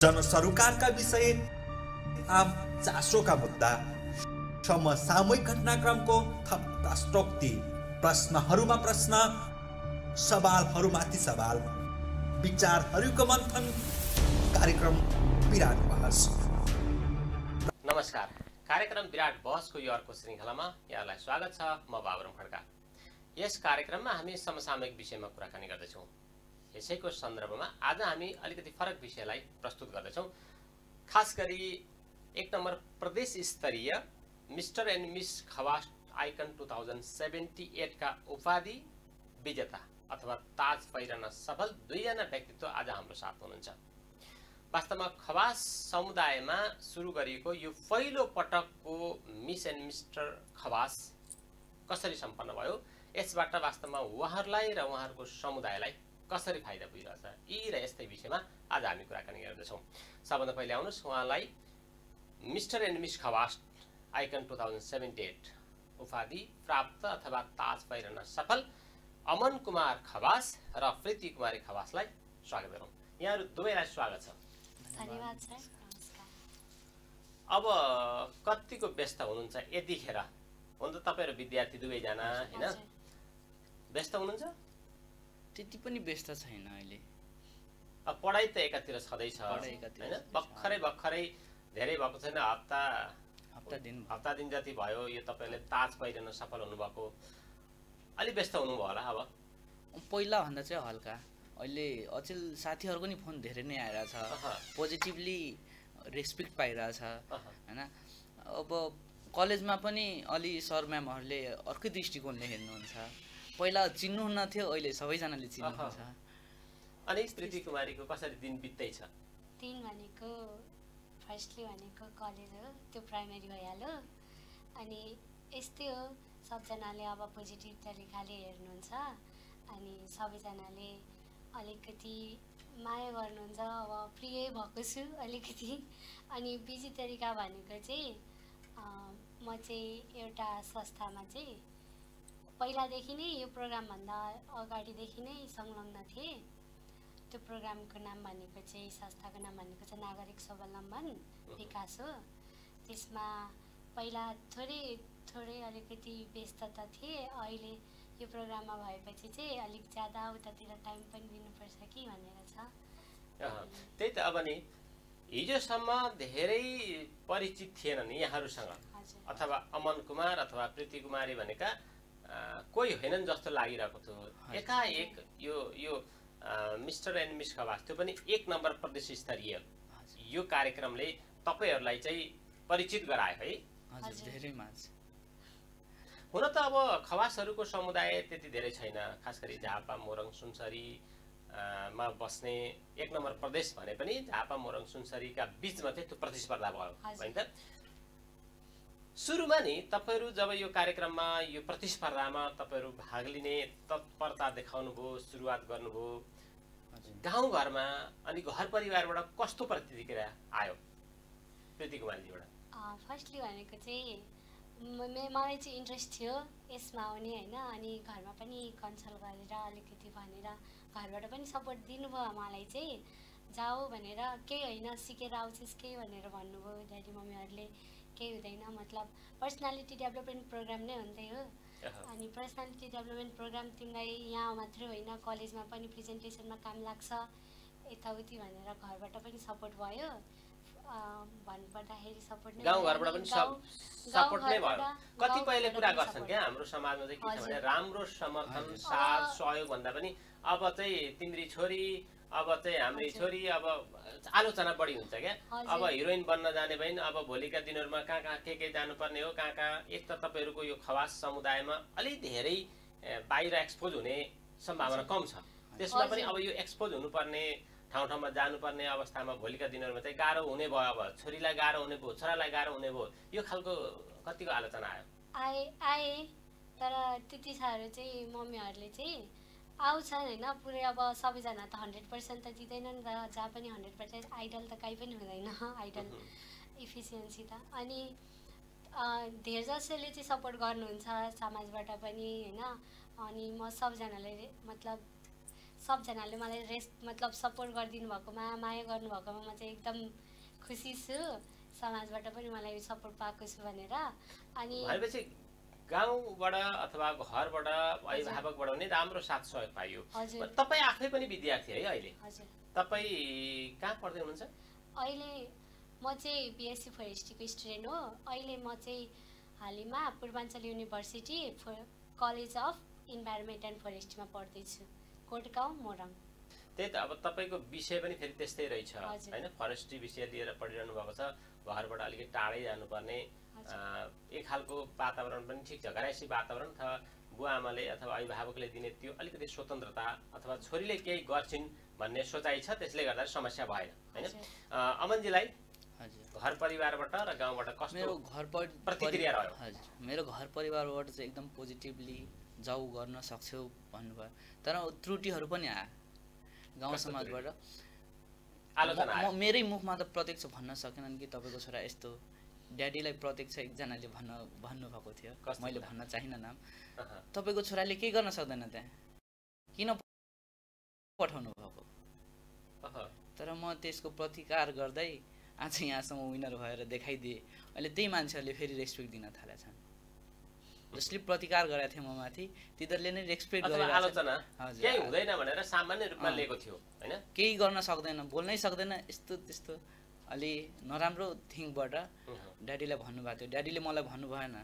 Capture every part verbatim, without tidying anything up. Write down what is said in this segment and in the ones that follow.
जनसरोकारका विषय, आम चासोका मुद्दा, समसामयिक घटनाक्रमको थप प्रश्नोक्ति, प्रश्नहरूमा प्रश्न, सवालहरूमाथि सवाल, विचारहरूको मन्थन, कार्यक्रम विराट बहस। नमस्कार, कार्यक्रम विराट बहसको यो अर्को श्रृङ्खलामा यहाँलाई स्वागत छ। म बाबुराम खड्का। यस कार्यक्रममा हामी समसामयिक विषयमा कुराकानी गर्दछौँ। यसैको सन्दर्भमा आज हामी अलिकति फरक विषयलाई प्रस्तुत गर्दछौँ। खास गरी एक नम्बर प्रदेश स्तरीय mister and miss Khawas icon two thousand seventy eight का उपाधि विजेता अथवा ताज पहिरन सफल दुईजना व्यक्तित्व आज हाम्रो साथ हुनुहुन्छ। वास्तवमा खवास समुदायमा सुरु गरिएको यो पहिलो पटकको मिस एन्ड मिस्टर खवास कसरी सम्पन्न भयो, यसबाट वास्तवमा उहाँहरूलाई र उहाँहरूको समुदायलाई कसरी फाइदा पुगिरहेछ, यी र यस्तै विषयमा आज हामी कुराकानी गर्दैछौँ। सबभन्दा पहिले आउनुहोस्, उहाँलाई mister and miss Khawas icon two thousand seventy eight उपाधि प्राप्त अथवा ताज पहिरन सफल अमन कुमार खवास र प्रीति कुमारी खवासलाई स्वागत गरौँ। यहाँहरू दुवैलाई स्वागत छ। धन्यवाद सर। नमस्कार। अब कतिको व्यस्त हुनुहुन्छ यतिखेर? हुन त तपाईँहरू विद्यार्थी दुवैजना होइन, व्यस्त हुनुहुन्छ? त्यति पनि व्यस्त छैन अहिले। अब पढाइ त एकातिर छँदैछ होइन, भर्खरै भर्खरै धेरै भएको छैन, हप्ता हप्ता दिन हप्ता दिन जति भयो यो तपाईँले ताज पहिरन सफल हुनुभएको, अलिक व्यस्त हुनुभयो होला। अब पहिला भन्दा चाहिँ हल्का, अहिले अचेल साथीहरूको नि फोन धेरै नै आइरहेछ, पोजिटिभली रेस्पेक्ट पाइरहेछ होइन। अब कलेजमा पनि अलि सर म्यामहरूले अर्कै दृष्टिकोणले हेर्नुहुन्छ। पहिला चिन्नुहुन्न थियो, अहिले सबैजनाले चिन्नुहुन्छ। अनि प्रीति कुमारीको कसरी दिन बित्दैछ? दिन भनेको फर्स्टली भनेको कलेज हो, त्यो प्राइमेरी भइहाल्यो। अनि यस्तै हो, सबजनाले अब पोजिटिभ तरिकाले हेर्नुहुन्छ अनि सबैजनाले अलिकति माया गर्नुहुन्छ। अब प्रिय भएको छु अलिकति। अनि बिजी तरिका भनेको चाहिँ म चाहिँ एउटा संस्थामा चाहिँ पहिलादेखि नै, यो प्रोग्रामभन्दा अगाडिदेखि नै संलग्न थिएँ। त्यो प्रोग्रामको नाम भनेको चाहिँ, संस्थाको नाम भनेको चाहिँ नागरिक स्वावलम्बन विकास हो। त्यसमा पहिला थोरै थोरै अलिकति व्यस्तता थिए। अहिले यो प्रोग्राममा भएपछि चाहिँ अलिक ज्यादा उतातिर टाइम पनि दिनुपर्छ कि भनेर छ। त्यही त। अब नि हिजोसम्म धेरै परिचित थिएन नि यहाँहरूसँग, अथवा अमन कुमार अथवा प्रीति कुमारी भनेका कोही होइनन् जस्तो लागिरहेको थियो। एकाएक यो यो मिस्टर एन्ड मिस खवास, त्यो पनि एक नम्बर प्रदेश स्तरीय यो कार्यक्रमले तपाईँहरूलाई चाहिँ परिचित गरायो है? धेरै माझ। हुन त अब खवासहरूको समुदाय त्यति धेरै छैन, खास गरी झापा मोरङ सुनसरी मा बस्ने एक नम्बर प्रदेश भने पनि झापा मोरङ सुनसरीका बिचमा चाहिँ त्यो प्रतिस्पर्धा भयो होइन त। सुरुमा नि तपाईँहरू जब यो कार्यक्रममा, यो प्रतिस्पर्धामा तपाईँहरू भाग लिने तत्परता देखाउनु भयो, सुरुवात गर्नुभयो, गाउँघरमा अनि घर परिवारबाट कस्तो प्रतिक्रिया आयो प्रीति कुमारीजीबाट? फर्स्टली भनेको चाहिँ मलाई चाहिँ इन्ट्रेस्ट थियो यसमा आउने होइन। अनि घरमा पनि कन्सल्ट गरेर अलिकति भनेर घरबाट पनि सपोर्ट दिनुभयो मलाई चाहिँ, जाऊ भनेर, केही होइन सिकेर आउँछस् केही भनेर भन्नुभयो ड्याडी मम्मीहरूले। केही हुँदैन, मतलब पर्सनालिटी डेभलपमेन्ट प्रोग्राम नै हुँदै हो। अनि पर्सनालिटी डेभलपमेन्ट प्रोग्राम तिमीलाई यहाँ मात्रै होइन, कलेजमा पनि प्रेजेन्टेसनमा काम लाग्छ यताउति भनेर घरबाट पनि सपोर्ट भयो। भन्नुपर्दाखेरि सपोर्ट नै, गाउँघरबाट पनि सपोर्ट नै भयो। कतिपयले कुरा गर्छन् क्या हाम्रो समाजमा चाहिँ के छ भने, राम्रो समर्थन साथ सहयोग भन्दा पनि अब चाहिँ तिम्री छोरी, अब चाहिँ हाम्री छोरी, अब आलोचना बढी हुन्छ क्या। अब हिरोइन बन्न जाने भइन्, अब भोलिका दिनहरूमा कहाँ कहाँ के के जानुपर्ने हो, कहाँ कहाँ। एक त तपाईँहरूको यो खवास समुदायमा अलि धेरै बाहिर एक्सपोज हुने सम्भावना कम छ। त्यसमा पनि अब यो एक्सपोज हुनुपर्ने ठाउँ ठाउँमा जानुपर्ने अवस्थामा भोलिका दिनहरूमा चाहिँ गाह्रो हुने भयो। अब छोरीलाई गाह्रो हुने भयो, छोरालाई गाह्रो हुने भयो, यो खालको कतिको आलोचना आयो? आए आए तर त्यति साह्रो चाहिँ मम्मीहरूले चाहिँ आउँछन् होइन। पुरै अब सबैजना त हन्ड्रेड पर्सेन्ट त दिँदैनन् र जहाँ पनि हन्ड्रेड पर्सेन्ट आइडल त कहीँ पनि हुँदैन, आइडल इफिसियन्सी त। अनि धेर जसोले चाहिँ सपोर्ट गर्नुहुन्छ समाजबाट पनि होइन। अनि म सबजनाले मतलब सबजनाले मलाई रेस्ट मतलब सपोर्ट गरिदिनु भएकोमा माया गर्नुभएकोमा म चाहिँ एकदम खुसी छु। समाजबाट पनि मलाई सपोर्ट पाएको छु भनेर। अनि भनेपछि गाउँबाट अथवा घरबाट अभिभावकबाट पनि राम्रो साथ सहयोग पाइयो। तपाईँ आफै पनि विद्यार्थी है अहिले? हजुर। तपाईँ कहाँ पढ्दै हुनुहुन्छ? अहिले म चाहिँ बिएससी फरेस्ट्रीको स्टुडेन्ट हो। अहिले म चाहिँ हालैमा Purbanchal university college of environment and फरेस्ट्रीमा पढ्दैछु, कोटगाउँ मोरङ। त्यही त, अब तपाईँको विषय पनि फेरि त्यस्तै रहेछ होइन, फरेस्ट्री विषय लिएर पढिरहनु भएको छ, घरबाट अलिकति टाढै जानुपर्ने, एक खालको वातावरण पनि ठिक छ, घरायसी वातावरण अथवा बुवा आमाले अथवा अभिभावकले दिने त्यो अलिकति स्वतन्त्रता अथवा छोरीले केही गर्छिन् भन्ने सोचाइ छ, त्यसले गर्दा समस्या भएन होइन। अमनजीलाई घर परिवारबाट र गाउँबाट कस्तो मेरो घर प्रतिक्रिया रह्यो? हजुर, मेरो घर परिवारबाट चाहिँ एकदम पोजिटिभली जाऊ गर्न सक्छौ भन्नुभयो, तर त्रुटिहरू पनि आयो गाउँ समाजबाट। आलोचना मेरै मुखमा त प्रत्यक्ष भन्न सकेनन् कि तपाईँको छोरा यस्तो। ड्याडीलाई प्रत्यक्ष एकजनाले भन्न भन्नुभएको थियो, मैले भन्न चाहिनँ नाम, तपाईँको छोराले केही गर्न सक्दैन त्यहाँ, किन पठाउनु भएको। तर म त्यसको प्रतिकार गर्दै आज यहाँसम्म विनर भएर देखाइदिएँ। अहिले त्यही मान्छेहरूले फेरि रेस्पेक्ट दिन थालेका छन्। जसले प्रतिकार गरेका थिए म माथि, तिनीहरूले नै रेस्पेक्ट गरेर आलोचना केही हुँदैन भनेर सामान्य रूपमा लिएको थियो हैन, केही गर्न सक्दैन, बोल्नै सक्दैन, यस्तो त्यस्तो अलि नराम्रो थिङबाट ड्याडीलाई भन्नुभएको थियो। ड्याडीले मलाई भन्नु भएन,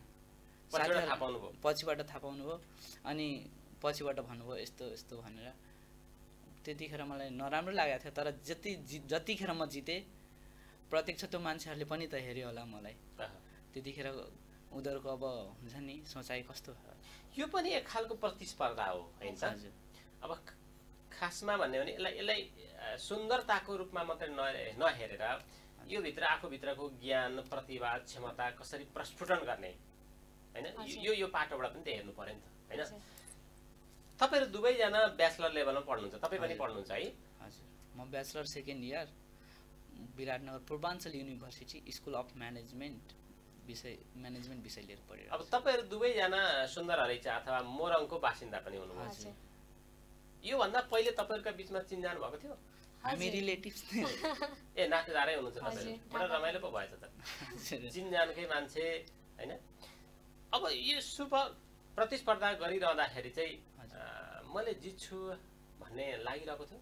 पछिबाट थाहा पाउनु भयो, अनि पछिबाट भन्नुभयो यस्तो यस्तो भनेर। त्यतिखेर मलाई नराम्रो लागेको थियो, तर जति जतिखेर म जितेँ प्रत्यक्ष त्यो मान्छेहरूले पनि त हेऱ्यो होला मलाई। त्यतिखेर उनीहरूको अब हुन्छ नि सोचाइ कस्तो। यो पनि एक खालको प्रतिस्पर्धा हो हैन त। अब खासमा भन्ने भने यसलाई यसलाई सुन्दरताको रूपमा मात्रै नहेरेर यो भित्र आफूभित्रको ज्ञान, प्रतिभा, क्षमता कसरी प्रस्फुटन गर्ने हैन, यो यो पाटोबाट पनि त हेर्नु पर्यो नि त हैन। तपाईहरु दुवैजना ब्याचलर लेभलमा पढ्नुहुन्छ, तपाईँ पनि पढ्नुहुन्छ है? हजुर, म bachelor second year Biratnagar Purbanchal university school of management विषय म्यानेजमेन्ट विषय लिएर पढिरहेको। अब तपाईहरु दुवैजना सुन्दर हरैचा अथवा मोरङको बासिन्दा पनि हुनुहुन्छ। यो भन्दा पहिले तपाईहरुका बीचमा चिनजान भएको थियो? हामी रिलेटिभ्स नै हो। ए नातेदारै हुनुहुन्छ तपाईहरु, बडा रमाइलो पो भएछ त। चिनजानकै मान्छे हैन। अब यो शुभ प्रतिस्पर्धा गरिरहँदाखेरि चाहिँ मैले जित्छु भन्ने लागिरहेको थियो?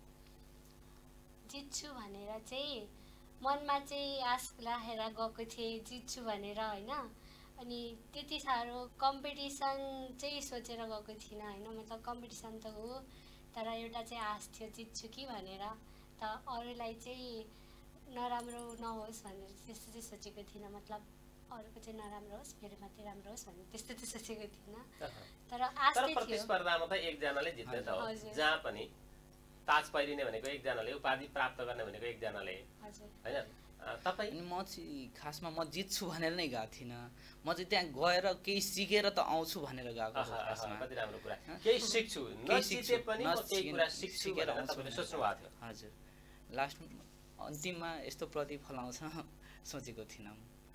जित्छु भनेर चाहिँ मनमा चाहिँ आश राखेर गएको थिएँ, जित्छु भनेर होइन। अनि त्यति साह्रो कम्पिटिसन चाहिँ सोचेर गएको थिइनँ होइन, मतलब कम्पिटिसन त हो तर एउटा चाहिँ आश थियो जित्छु कि भनेर। त अरूलाई चाहिँ नराम्रो नहोस् भनेर त्यस्तो चाहिँ सोचेको थिइनँ, मतलब अरूको चाहिँ नराम्रो होस् मेरो मात्रै राम्रो होस् भन्ने त्यस्तो चाहिँ सोचेको थिइनँ। तर आश तर प्रतिस्पर्धामा त एकजनाले जित्ने त हो, जहाँ पनि ताज पहिरिने भनेको एकजनाले, उपाधि प्राप्त गर्ने भनेको एकजनाले हैन। तपाईँ? अनि म चाहिँ खासमा म जित्छु भनेर नै गएको थिइनँ, म चाहिँ त्यहाँ गएर केही सिकेर त आउँछु भनेर गएको हो। कति राम्रो कुरा, केही सिक्छु, नजिते पनि म केही कुरा सिक्छु भनेर तपाईले सोच्नु भएको थियो? हजुर, लास्ट अन्तिममा यस्तो प्रतिफल आउँछ सोचेको थिइनँ।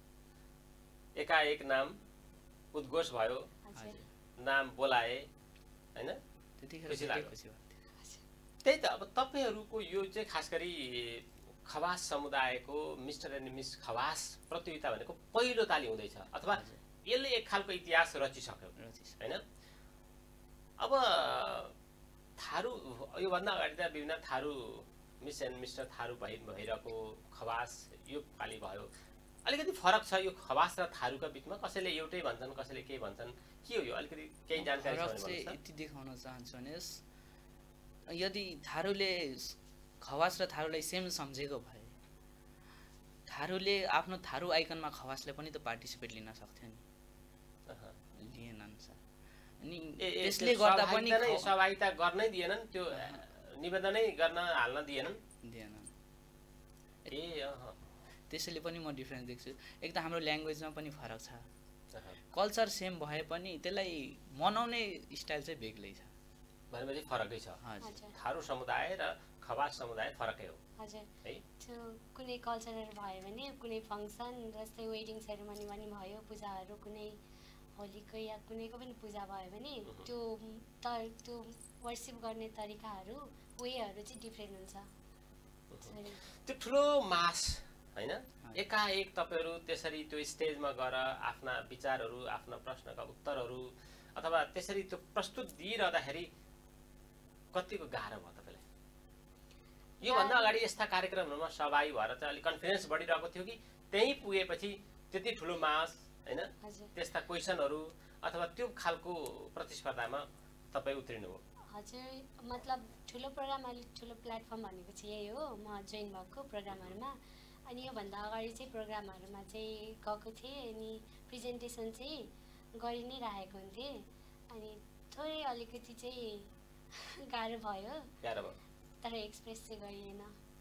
एकाएक नाम उद्घोष भयो, नाम बोलाए हैन, त्यतिखेर खुसी लाग्यो। त्यही त, अब तपाईहरुको यो चाहिँ खास गरी खवास समुदायको मिस्टर एन्ड मिस खवास प्रतियोगिता भनेको पहिलो ताली हुँदैछ, अथवा यसले एक खालको इतिहास रचिसक्यो हैन। अब थारू योभन्दा अगाडि त विभिन्न Tharu miss and mister Tharu भइ भइरहेको खवास यो पालि भयो, अलिकति फरक छ यो खवास र थारूका बिचमा? कसैले एउटै भन्छन्, कसैले केही भन्छन्, के हो यो? अलिकति केही जानकारी छ भने यति देखाउन चाहन्छु भने यदि थारूले खवास र थारूलाई सेम सम्झेको भए थारूले आफ्नो थारू आइकनमा खवासले पनि त पार्टिसिपेट लिन सक्थ्यो नि, लिएनन् सर। अनि त्यसले गर्दा पनि सहभागिता गर्नै दिएनन्, त्यो निवेदनै गर्न हाल्न दिएनन् दिएनन् ए अह त्यसैले पनि म डिफरेन्स देख्छु। एक त हाम्रो ल्याङ्ग्वेजमा पनि फरक छ, कल्चर सेम भए पनि त्यसलाई मनाउने स्टाइल चाहिँ बेग्लै छ, भनेपछि फरकै छ। थारू समुदाय र खवास समुदाय फरकै हो हजुर है। त्यो कुनै कल्चरल भयो भने कुनै फङ्सन जस्तै वेडिङ सेरेमनी पनि भयो, पूजाहरू कुनै होलीको या कुनैको पनि पूजा भयो भने त्यो त त्यो वर्सिप गर्ने तरिकाहरू वेहरू चाहिँ डिफ्रेन्ट हुन्छ। त्यो ठुलो मास हैन, एकाएक तपाईहरु त्यसरी त्यो स्टेजमा गएर आफ्ना विचारहरू, आफ्ना प्रश्नका उत्तरहरू अथवा त्यसरी त्यो प्रस्तुत दिइरहँदाखेरि कतिको गाह्रो भयो तपाईलाई? यो भन्दा अगाडि यस्ता कार्यक्रमहरुमा सहभागी भएर चाहिँ अलि कन्फिडेन्स बढिरहेको थियो कि त्यही पुगेपछि त्यति ठुलो मास हैन त्यस्ता क्वेशनहरू अथवा त्यो खालको प्रतिस्पर्धामा तपाई उत्रिनु हो? हजुर, मतलब ठुलो प्रोग्राम अलि ठुलो प्लेटफर्म भनेको चाहिँ यही हो, म जोइन भएको प्रोग्रामहरुमा। अनि यो भन्दा अगाडि चाहिँ प्रोग्रामहरुमा चाहिँ गएको थिएँ अनि प्रेजेन्टेसन चाहिँ गरि नै राखेको हुन्थे। अनि थोरै अलिकति चाहिँ गाह्रो भयो, गाह्रो भयो, तर एक्सप्रेस चाहिँ गरिएन।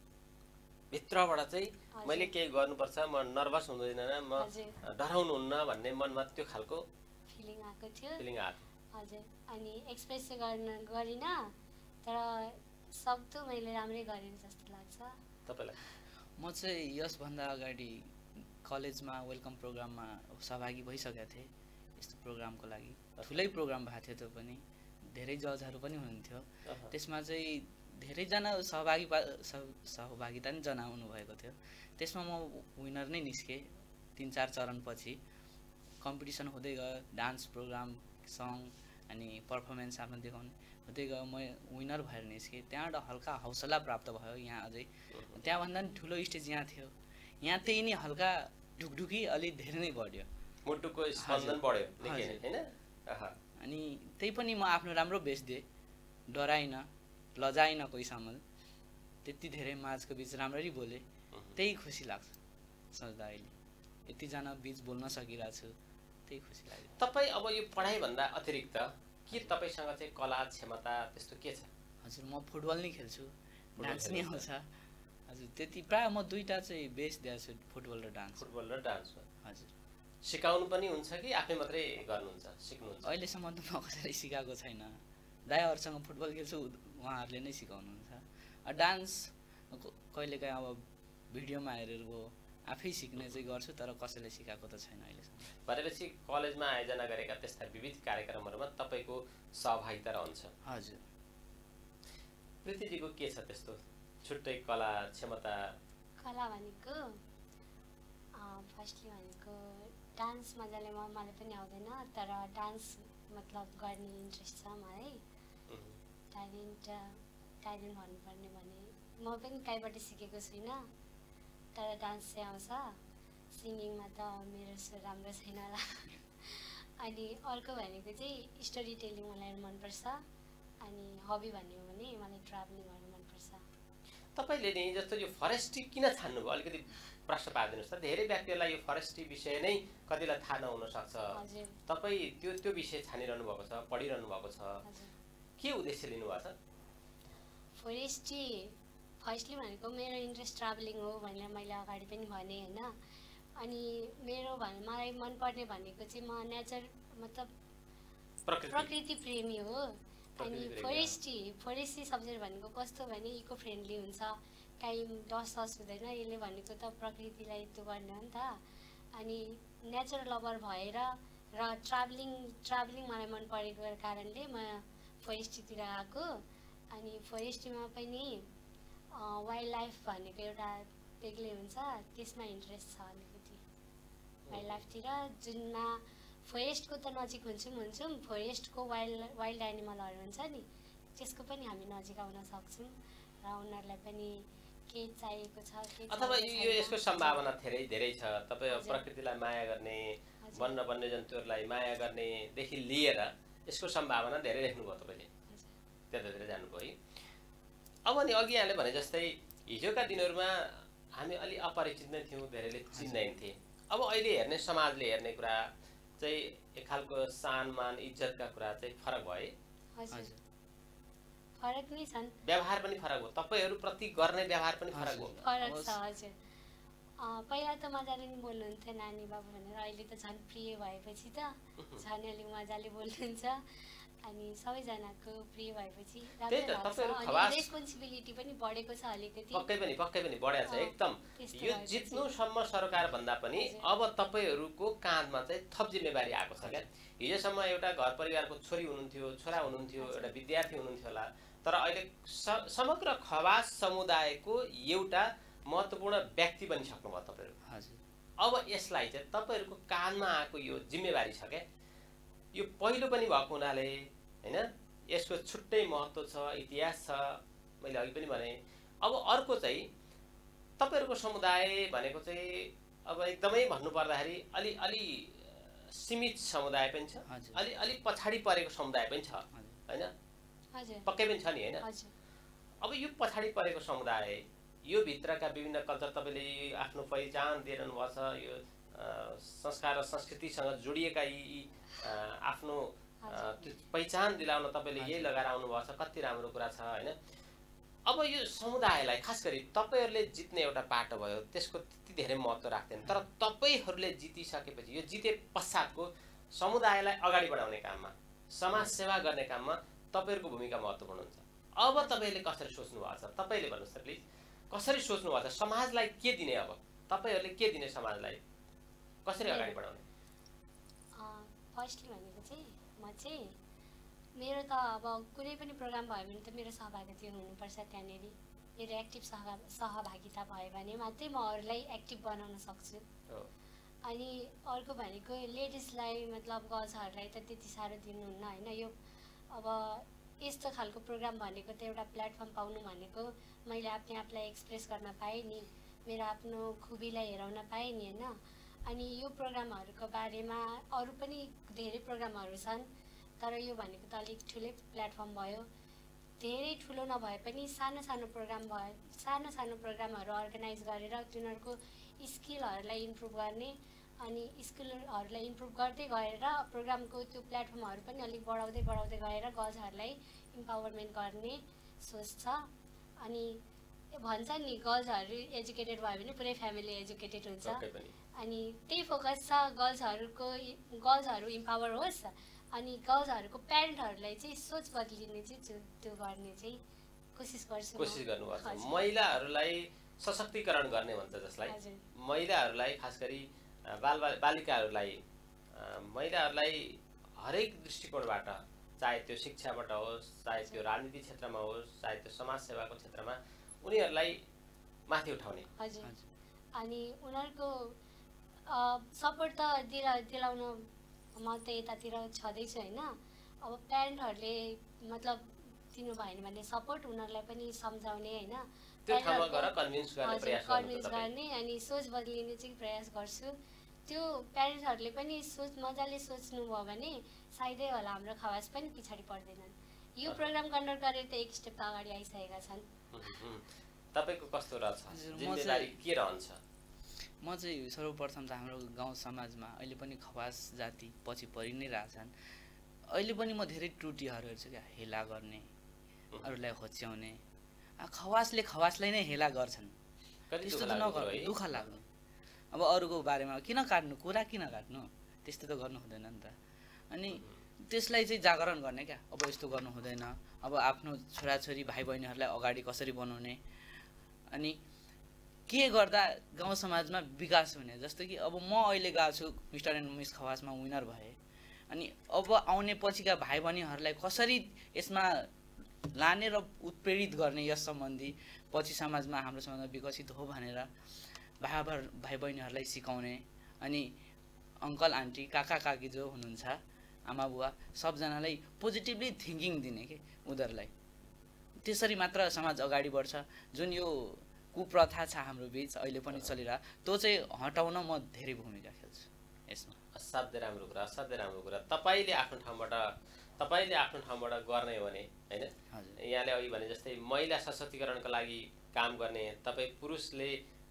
भित्रबाट चाहिँ मैले केही गर्नुपर्छ, म नर्भस हुँदैन, म डराउनु हुन्न भन्ने मनमा त्यो खालको फिलिङ आएको थियो। फिलिङ आएको हजुर। अनि एक्सप्रेस चाहिँ गर्न गरिन, तर सक्दो मैले राम्रै गरेँ जस्तो लाग्छ। तपाईलाई? म चाहिँ यसभन्दा अगाडि कलेजमा वेलकम प्रोग्राममा सहभागी भइसकेको थिएँ। यस्तो प्रोग्रामको लागि ठुलै प्रोग्राम भएको थियो, त्यो पनि धेरै जजहरू पनि हुनुहुन्थ्यो। त्यसमा चाहिँ धेरैजना सहभागी सहभागिता नै जनाउनु भएको थियो। त्यसमा म विनर नै निस्केँ। तिन चार चरणपछि कम्पिटिसन हुँदै गयो, डान्स प्रोग्राम, सङ अनि पर्फर्मेन्स आफ्नो देखाउने हुँदै गयो। म विनर भएर निस्केँ। त्यहाँबाट हल्का हौसला प्राप्त भयो। यहाँ अझै त्यहाँभन्दा पनि ठुलो स्टेज यहाँ थियो, यहाँ त्यही नै हल्का ढुकढुकी अलि धेरै नै बढ्यो, मुटुको स्पन्दन बढ्यो निकै नै हैन। अनि त्यही पनि म आफ्नो राम्रो बेच दिएँ, डराइन, लजाइन कोहीसम्म, त्यति धेरै माझको बीच राम्ररी बोले। त्यही खुसी लाग्छ सोच्दा। अहिले यतिजना बीच बोल्न सकिरहेको छु, त्यही खुसी लाग्यो। तपाई अब यो पढाइ भन्दा अतिरिक्त के तपाईसँग चाहिँ कला क्षमता त्यस्तो के छ? हजुर, म फुटबल नै खेल्छु, डान्स नै आउँछ। हजुर, त्यति प्राय म दुईटा चाहिँ बेस दिएको छु, फुटबल र डान्स। फुटबल र डान्स। हजुर। सिकाउनु पनि हुन्छ कि आफै मात्रै गर्नुहुन्छ, सिक्नुहुन्छ? अहिलेसम्म त म कसैले सिकाएको छैन। दाइहरूसँग फुटबल खेल्छु, उहाँहरूले नै सिकाउनुहुन्छ। डान्स कहिलेकाहीँ अब भिडियोमा हेरेको आफै सिक्ने चाहिँ गर्छु, तर कसैले सिकाएको त छैन अहिलेसम्म। भनेपछि कलेजमा आयोजना गरेका त्यस्ता विविध कार्यक्रमहरूमा तपाईको सहभागिता रहन्छ? हजुर। प्रीतिजीको के छ त्यस्तो छुट्टै कला क्षमता? कला भनेको फर्स्टली भनेको डान्स मजाले मलाई पनि आउँदैन, तर डान्स मतलब गर्ने इन्ट्रेस्ट छ मलाई। ट्यालेन्ट ट्यालेन्ट भन्नुपर्ने भने म पनि कहीँबाट सिकेको छुइनँ, तर डान्स चाहिँ आउँछ। सिङ्गिङमा त मेरो स्वर राम्रो छैन होला। अनि अर्को भनेको चाहिँ स्टोरी टेलिङ मलाई मनपर्छ। अनि हबी भन्ने हो भने मलाई ट्राभलिङ गर्नु मनपर्छ। तपाईले नि जस्तो यो फरेस्ट्री किन छान्नुभयो? अलिकति प्रश्न पारिदिनुहोस् त। धेरै व्यक्तिहरूलाई यो फरेस्ट्री विषय नै कतिलाई थाहा नहुन सक्छ। तपाई त्यो त्यो विषय छानिरहनु भएको छ, पढिरहनु भएको छ, के उद्देश्य लिनुभएको छ? फरेस्ट्री फर्स्टली भनेको मेरो इन्ट्रेस्ट ट्राभलिङ हो भनेर मैले अगाडि पनि भने हैन। अनि मेरो भन मलाई मनपर्ने भनेको चाहिँ म नेचर मतलब प्रकृति प्रेमी हो। अनि फरेस्ट्री फरेस्ट्री सब्जेक्ट भनेको कस्तो भने इको फ्रेन्डली हुन्छ, कहीँ डस सस हुँदैन। यसले भनेको त प्रकृतिलाई त्यो गर्ने हो नि त। अनि नेचर लभर भएर र ट्राभलिङ ट्राभलिङ मलाई मन परेको कारणले म फरेस्ट्रीतिर आएको। अनि फरेस्ट्रीमा पनि वाइल्ड लाइफ भनेको एउटा बेग्लै हुन्छ, त्यसमा इन्ट्रेस्ट छ अलिकति वाइल्ड लाइफतिर। जुनमा फरेस्टको त नजिक हुन्छौँ हुन्छौँ फरेस्टको वाइल्ड वाइल्ड एनिमलहरू हुन्छ नि, त्यसको पनि हामी नजिक आउन सक्छौँ र उनीहरूलाई पनि के चाहिएको छ के अथवा यो यसको सम्भावना धेरै धेरै छ। तपाईँ प्रकृतिलाई माया गर्ने, वन्य वन्यजन्तुहरूलाई माया गर्नेदेखि लिएर यसको सम्भावना धेरै देख्नुभयो तपाईँले, त्यतातिर जानुभयो है। अब नि अघि यहाँले भने जस्तै हिजोका दिनहरूमा हामी अलि अपरिचित नै थियौँ, धेरैले चिन्दैन्थे। अब अहिले हेर्ने समाजले हेर्ने कुरा चाहिँ एक खालको सानमान इज्जतका कुरा चाहिँ फरक भयो है? हजुर, फरक नै छन्। व्यवहार पनि फरक हो, तपाईहरु प्रति गर्ने व्यवहार पनि फरक हो। फरक छ हजुर। पहिला त मजाले नि बोल्नुहुन्थ्यो नानी बाबु भनेर, अहिले त झन् प्रिय भएपछि त झन् अलिक मजाले बोल्नुहुन्छ। अनि सबैजनाको प्रिय भएपछि रेस्पोन्सिबिलिटी पनि बढेको छ अलिकति। पक्कै पनि पक्कै पनि बढेको छ एकदम। यो जित्नुसम्म सरकार भन्दा पनि अब तपाईहरुको काँधमा चाहिँ थप जिम्मेवारी आएको छ क्या। हिजोसम्म एउटा घर परिवारको छोरी हुनुहुन्थ्यो, छोरा हुनुहुन्थ्यो, एउटा विद्यार्थी हुनुहुन्थ्यो होला, तर अहिले समग्र खवास समुदायको एउटा महत्त्वपूर्ण व्यक्ति बनिसक्नुभयो तपाईँहरू। हजुर। अब यसलाई चाहिँ तपाईँहरूको काँधमा आएको यो जिम्मेवारी छ क्या, यो पहिलो पनि भएको हुनाले होइन, यसको छुट्टै महत्त्व छ, इतिहास छ, मैले अघि पनि भने। अब अर्को चाहिँ तपाईँहरूको समुदाय भनेको चाहिँ अब एकदमै भन्नुपर्दाखेरि अलि अलि सीमित समुदाय पनि छ, अलि अलि पछाडि परेको समुदाय पनि छ होइन, पक्कै पनि छ नि होइन। अब यो पछाडि परेको समुदाय, यो भित्रका विभिन्न कल्चर तपाईँले आफ्नो पहिचान दिइरहनु भएको छ, यो संस्कार र संस्कृतिसँग जोडिएका यी आफ्नो पहिचान दिलाउन तपाईँले यही लगाएर आउनुभएको छ, कति राम्रो कुरा छ होइन। अब यो समुदायलाई खास गरी तपाईँहरूले जित्ने एउटा बाटो भयो, त्यसको त्यति धेरै महत्त्व राख्दैन, तर तपाईँहरूले जितिसकेपछि यो जिते पश्चातको समुदायलाई अगाडि बढाउने काममा, समाज सेवा गर्ने काममा तपाईँहरूको भूमिका महत्त्वपूर्ण हुन्छ। अब तपाईँहरूले कसरी सोच्नु भएको छ, तपाईँले भन्नुहोस् त प्लिज, कसरी सोच्नु भएको छ, समाजलाई के दिने, अब तपाईँहरूले के दिने समाजलाई, कसरी अगाडि बढाउने? फर्स्टली भनेको चाहिँ म चाहिँ मेरो त अब कुनै पनि प्रोग्राम भयो भने त मेरो सहभागिता हुनुपर्छ, त्यहाँनिर मेरो एक्टिभ सह सहभागिता भयो भने मात्रै म अरूलाई एक्टिभ बनाउन सक्छु। अनि अर्को भनेको लेडिजलाई मतलब गर्ल्सहरूलाई त त्यति साह्रो दिनुहुन्न होइन। यो अब यस्तो खालको प्रोग्राम भनेको त एउटा प्लेटफर्म पाउनु भनेको मैले आफ्नै आफूलाई एक्सप्रेस गर्न पाएँ नि, मेरो आफ्नो खुबीलाई हेराउन पाएँ नि होइन। अनि यो प्रोग्रामहरूको बारेमा अरू पनि धेरै प्रोग्रामहरू छन्, तर यो भनेको त अलिक ठुलै प्लेटफर्म भयो। धेरै ठुलो नभए पनि सानो सानो प्रोग्राम भयो, सानो सानो प्रोग्रामहरू अर्गनाइज गरेर तिनीहरूको स्किलहरूलाई इम्प्रुभ गर्ने, अनि स्किलहरूलाई इम्प्रुभ गर्दै गएर प्रोग्रामको त्यो प्लेटफर्महरू पनि अलिक बढाउँदै बढाउँदै गएर गर्ल्सहरूलाई इम्पावरमेन्ट गर्ने सोच छ। अनि भन्छ नि गर्ल्सहरू एजुकेटेड भयो भने पुरै फ्यामिली एजुकेटेड हुन्छ, अनि त्यही फोकस छ गर्ल्सहरूको, गर्ल्सहरू इम्पावर होस् अनि गर्ल्सहरूको प्यारेन्टहरूलाई चाहिँ सोच बदलिने चाहिँ त्यो गर्ने चाहिँ कोसिस गर्छु, कोसिस गर्नुपर्छ। महिलाहरूलाई सशक्तिकरण गर्ने भन्छ जसलाई, महिलाहरूलाई खास गरी बाल बालिकाहरूलाई, महिलाहरूलाई हरेक दृष्टिकोणबाट, चाहे त्यो शिक्षाबाट होस्, चाहे त्यो राजनीति क्षेत्रमा होस्, चाहे त्यो समाज सेवाको क्षेत्रमा उनीहरूलाई माथि उठाउने। हजुर। अनि उनीहरूको सपोर्ट त दिला दिलाउन म त यतातिर छँदैछु होइन। अब प्यारेन्टहरूले मतलब दिनु भएन भने सपोर्ट उनीहरूलाई पनि सम्झाउने होइन, कन्भिन्स गर्ने अनि सोच बदलिने चाहिँ प्रयास गर्छु। त्यो प्यारेन्ट्सहरूले पनि सोच मजाले सोच्नुभयो भने सायदै होला हाम्रो खवास पनि पछाडि पर्दैनन्। यो प्रोग्राम कन्डक्ट गरेर त एक स्टेप त अगाडि आइसकेका छन्। तपाईँको कस्तो रहन्छ, जिम्मेवारी के रहन्छ? म चाहिँ सर्वप्रथम त हाम्रो गाउँ समाजमा अहिले पनि खवास जाति पछि परि नै रहेछन्। अहिले पनि म धेरै त्रुटिहरू हेर्छु क्या, हेला गर्ने, अरूलाई होच्याउने। खवासले खवासलाई नै हेला गर्छन्, त्यस्तो त नगर्नु, दुःख लाग्नु। अब अरूको बारेमा किन काट्नु, कुरा किन काट्नु, त्यस्तो त गर्नु हुँदैन नि त। अनि त्यसलाई चाहिँ जागरण गर्ने क्या, अब यस्तो गर्नु हुँदैन, अब आफ्नो छोराछोरी भाइ बहिनीहरूलाई अगाडि कसरी बनाउने, अनि के गर्दा गाउँ समाजमा विकास हुने। जस्तो कि अब म अहिले गएको छु मिस्टर एन्ड मिस खवासमा विनर भएँ, अनि अब आउने पछिका भाइ बहिनीहरूलाई कसरी यसमा लाने र उत्प्रेरित गर्ने, यस सम्बन्धी पछि समाजमा हाम्रो समाजमा विकसित हो भनेर भाइ भाइ बहिनीहरूलाई सिकाउने। अनि अङ्कल आन्टी काका काकी जो हुनुहुन्छ, आमा बुवा सबजनालाई पोजिटिभली थिङ्किङ दिने कि उनीहरूलाई, त्यसरी मात्र समाज अगाडि बढ्छ। जुन यो कुप्रथा छ हाम्रो बिच अहिले पनि चलिरह, त्यो चाहिँ हटाउन म धेरै भूमिका खेल्छु यसमा। असाध्यै राम्रो कुरा, असाध्यै राम्रो कुरा। तपाईँले आफ्नो ठाउँबाट तपाईँले आफ्नो ठाउँबाट गर्ने हो भने होइन, यहाँले अघि भने जस्तै महिला सशक्तिकरणको लागि काम गर्ने, तपाईँ पुरुषले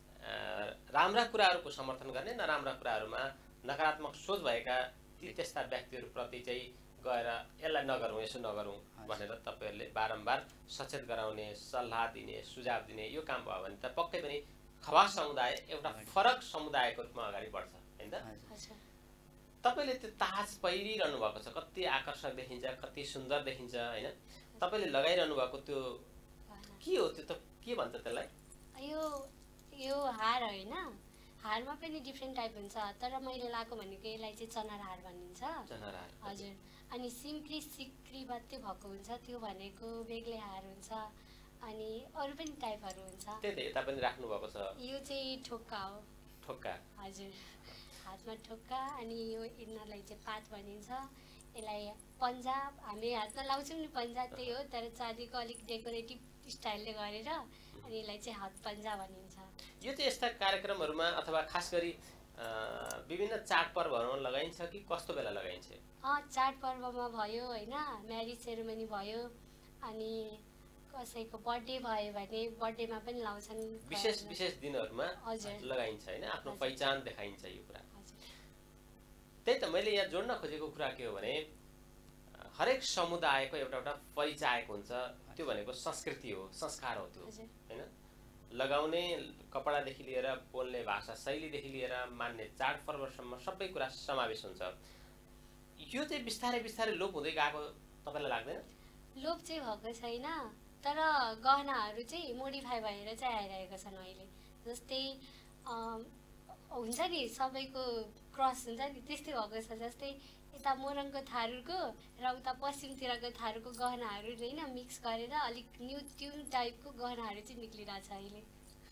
राम्रा कुराहरूको समर्थन गर्ने, नराम्रा कुराहरूमा नकारात्मक सोच भएका ती त्यस्ता व्यक्तिहरूप्रति चाहिँ गएर यसलाई नगरौँ, यसो नगरौँ भनेर तपाईँहरूले बारम्बार सचेत गराउने, सल्लाह दिने, सुझाव दिने यो काम भयो भने त पक्कै पनि खवास समुदाय एउटा फरक समुदायको रूपमा अगाडि बढ्छ होइन त। तपाईँले त्यो ताज पहिरिरहनु भएको छ, कति आकर्षक देखिन्छ, कति सुन्दर देखिन्छ होइन। तपाईँले लगाइरहनु भएको त्यो के हो, त्यो त के भन्छ त्यसलाई? यो यो हार होइन, हारमा पनि डिफ्रेन्ट टाइप हुन्छ तर मैले लगाएको भनेको यसलाई चाहिँ चनार हार भनिन्छ हजुर अनि सिम्पली सिक्री मात्रै भएको हुन्छ त्यो भनेको बेग्लै हार हुन्छ अनि अरू पनि टाइपहरू हुन्छ त्यही यता पनि राख्नु भएको छ यो चाहिँ ठोक्का हो ठोक्का हजुर हातमा ठोक्का अनि यो यिनीहरूलाई चाहिँ पात भनिन्छ यसलाई पन्जाब हामी हातमा लाउँछौँ नि पन्जाब त्यही हो तर चाँदीको अलिक डेकोरेटिभ स्टाइलले गरेर अनि यसलाई चाहिँ हात पन्जा भनिन्छ यो चाहिँ यस्ता कार्यक्रमहरूमा अथवा खास गरी विभिन्न चाडपर्वहरूमा लगाइन्छ कि कस्तो बेला लगाइन्छ अँ चाडपर्वमा भयो होइन म्यारिज सेरेमनी भयो अनि कसैको बर्थडे भयो भने बर्थडेमा पनि लाउँछन् विशेष विशेष दिनहरूमा लगाइन्छ होइन आफ्नो पहिचान देखाइन्छ यो कुरा त्यही त मैले यहाँ जोड्न खोजेको कुरा के हो भने हरेक समुदायको एउटा एउटा परिचायक हुन्छ त्यो भनेको संस्कृति हो संस्कार हो त्यो होइन लगाउने कपडादेखि लिएर बोल्ने भाषा शैलीदेखि लिएर मान्ने चाडपर्वसम्म सबै कुरा समावेश हुन्छ यो चाहिँ बिस्तारै बिस्तारै लोप हुँदै गएको तपाईँलाई लाग्दैन लोप चाहिँ भएको छैन तर गहनाहरू चाहिँ मोडिफाई भएर चाहिँ आइरहेको छन् अहिले जस्तै हुन्छ नि सबैको क्रस हुन्छ नि त्यस्तै भएको छ जस्तै यता मोरङको थारूको र उता पश्चिमतिरको थारूको गहनाहरू होइन मिक्स गरेर अलिक न्यू ट्युन टाइपको गहनाहरू चाहिँ निक्लिरहेको छ अहिले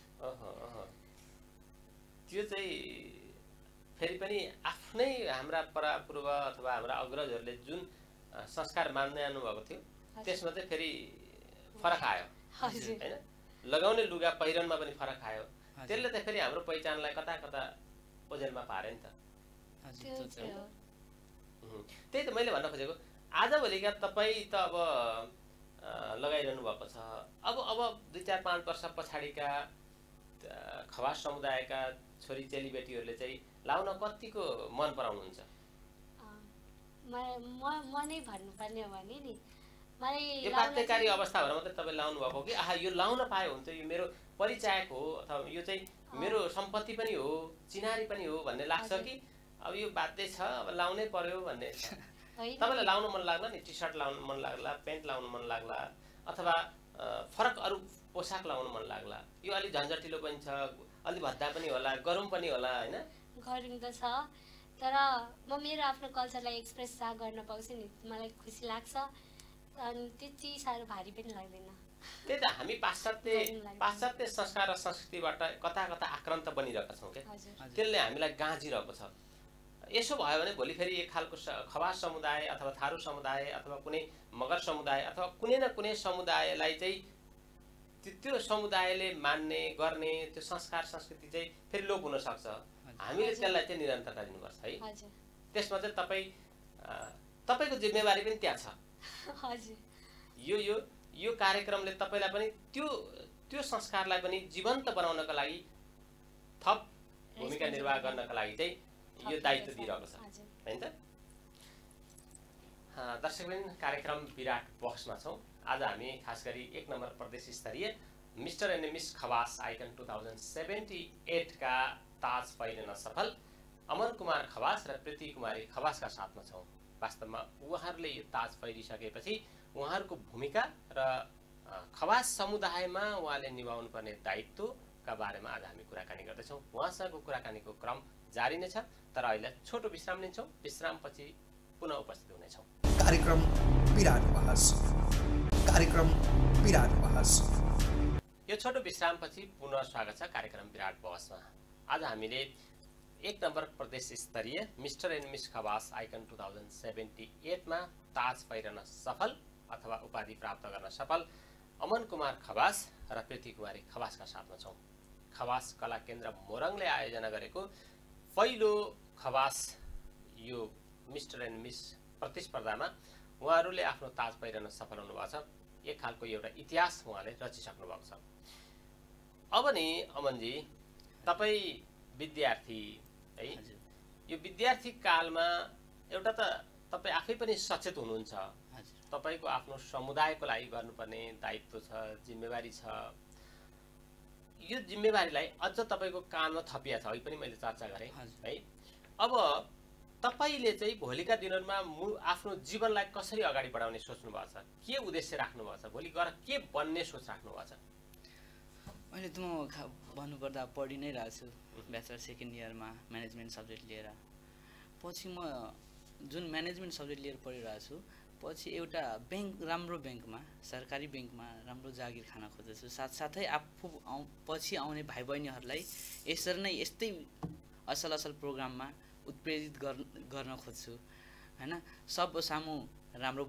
त्यो चाहिँ फेरि पनि आफ्नै हाम्रा परापूर्व अथवा हाम्रा अग्रजहरूले जुन संस्कार मान्दै आउनुभएको थियो त्यसमा चाहिँ फेरि फरक आयो होइन लगाउने लुगा पहिरनमा पनि फरक आयो त्यसले त फेरि हाम्रो पहिचानलाई कता कता ओझेलमा पार्यो नि त त्यही त मैले भन्न खोजेको आजभोलिका तपाईँ त अब लगाइरहनु भएको छ अब अब दुई चार पाँच वर्ष पछाडिका खवास समुदायका छोरी चेलीबेटीहरूले चाहिँ लाउन कतिको मन पराउनुहुन्छ म नै भन्नुपर्ने हो भने नि मलाई यो बाध्यकारी अवस्थाहरू मात्रै तपाईँ लाउनु भएको कि आहा यो लाउन पायो हुन्छ यो मेरो परिचायक हो अथवा यो चाहिँ मेरो सम्पत्ति पनि हो चिनारी पनि हो भन्ने लाग्छ कि अब यो बाध्य छ अब लाउनै पर्यो भन्ने तपाईँलाई लाउनु मन लाग्ला नि टी सर्ट लाउनु मन लाग्ला पेन्ट लाउनु मन लाग्ला अथवा फरक अरू पोसाक लाउनु मन लाग्ला यो अलिक झन्झटिलो पनि छ अलि भद्दा पनि होला गरौँ पनि होला होइन गरौँ त छ तर म मेरो आफ्नो कल्चरलाई एक्सप्रेस जहाँ गर्न पाउँछु नि मलाई खुसी लाग्छ अनि त्यति साह्रो भारी पनि लाग्दैन त्यही त हामी पाश्चात्य पाश्चात्य संस्कार र संस्कृतिबाट कता कता आक्रान्त बनिरहेका छौँ क्या त्यसले हामीलाई गाँजिरहेको छ यसो भयो भने भोलि फेरि एक खालको खवास समुदाय अथवा थारू समुदाय अथवा कुनै मगर समुदाय अथवा कुनै न कुनै समुदायलाई चाहिँ त्यो समुदायले मान्ने गर्ने त्यो संस्कार संस्कृति चाहिँ फेरि लोप हुन सक्छ हामीले त्यसलाई चाहिँ निरन्तरता दिनुपर्छ है त्यसमा चाहिँ तपाईँ तपाईँको जिम्मेवारी पनि त्यहाँ छ यो यो यो कार्यक्रमले तपाईँलाई पनि त्यो त्यो संस्कारलाई पनि जीवन्त बनाउनका लागि थप भूमिका निर्वाह गर्नका लागि चाहिँ यो दायित्व दिइरहेको छ हैन त दर्शकवृन्द कार्यक्रम विराट बक्समा छौँ आज हामी खास गरी एक नम्बर प्रदेश स्तरीय mister and miss Khawas icon two thousand seventy eight का ताज पहिरन सफल अमन कुमार खवास र प्रीति कुमारी खवासका साथमा छौँ वास्तवमा उहाँहरूले यो ताज पहिरिसकेपछि उहाँहरूको भूमिका र खवास समुदायमा उहाँले निभाउनु पर्ने दायित्वका बारेमा आज हामी कुराकानी गर्दैछौँ उहाँसँगको कुराकानीको क्रम जारी नै छ तर अहिले छोटो विश्राम लिन्छौँ विश्रामपछि पुनः उपस्थित हुनेछौँ कार्यक्रम विराट बहस कार्यक्रम विराट बहस यो छोटो विश्रामपछि पुनः स्वागत छ कार्यक्रम विराट बहसमा आज हामीले एक नम्बर प्रदेश स्तरीय mister and miss Khawas icon two thousand seventy एटमा ताज पहिरन सफल अथवा उपाधि प्राप्त गर्न सफल अमन कुमार खवास र प्रीति कुमारी खवासका साथमा छौँ खवास कला केन्द्र मोरङले आयोजना गरेको पहिलो खवास यो मिस्टर एन्ड मिस प्रतिस्पर्धामा उहाँहरूले आफ्नो ताज पहिरन सफल हुनुभएको छ एक खालको एउटा इतिहास उहाँले रचिसक्नु भएको छ अब नि अमनजी तपाईँ विद्यार्थी है यो विद्यार्थी कालमा एउटा त तपाईँ आफै पनि सचेत हुनुहुन्छ तपाईँको आफ्नो समुदायको लागि गर्नुपर्ने दायित्व छ जिम्मेवारी छ यो जिम्मेवारीलाई अझ तपाईँको काममा थपिया छ है पनि मैले चर्चा गरेँ है अब तपाईँले चाहिँ भोलिका दिनहरूमा आफ्नो जीवनलाई कसरी अगाडि बढाउने सोच्नु भएको छ के उद्देश्य राख्नु भएको छ भोलि गएर के बन्ने सोच राख्नु भएको छ मैले त म भन्नुपर्दा पढि नै रहेको छु ब्याचलर सेकेन्ड इयरमा म्यानेजमेन्ट सब्जेक्ट लिएर। पछि म जुन म्यानेजमेन्ट सब्जेक्ट लिएर पढिरहेको छु, पछि एउटा ब्याङ्क राम्रो ब्याङ्कमा, सरकारी ब्याङ्कमा राम्रो जागिर खान खोज्दैछु। साथसाथै आफू आउ पछि आउने भाइ बहिनीहरूलाई यसरी नै यस्तै असल असल प्रोग्राममा उत्प्रेरित गर्न खोज्छु हैन। सब सामु राम्रो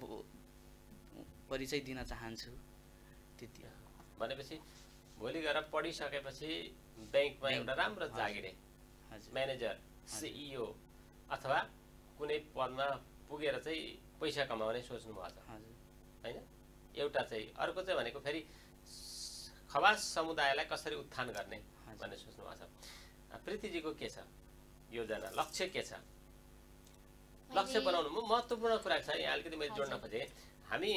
परिचय दिन चाहन्छु। त्यति हो। भनेपछि भोलि गएर पढिसकेपछि ब्याङ्कमा एउटा राम्रो जागिरे म्यानेजर, सिइओ अथवा कुनै पदमा पुगेर चाहिँ पैसा कमाउने सोच्नु भएको छ हैन। एउटा चाहिँ अर्को चाहिँ भनेको फेरि खवास समुदायलाई कसरी उत्थान गर्ने भन्ने सोच्नु भएको छ। प्रीतिजीको के छ योजना, लक्ष्य के छ? लक्ष्य बनाउनु महत्त्वपूर्ण कुरा छ। यहाँ अलिकति मैले जोड्न खोजेँ, हामी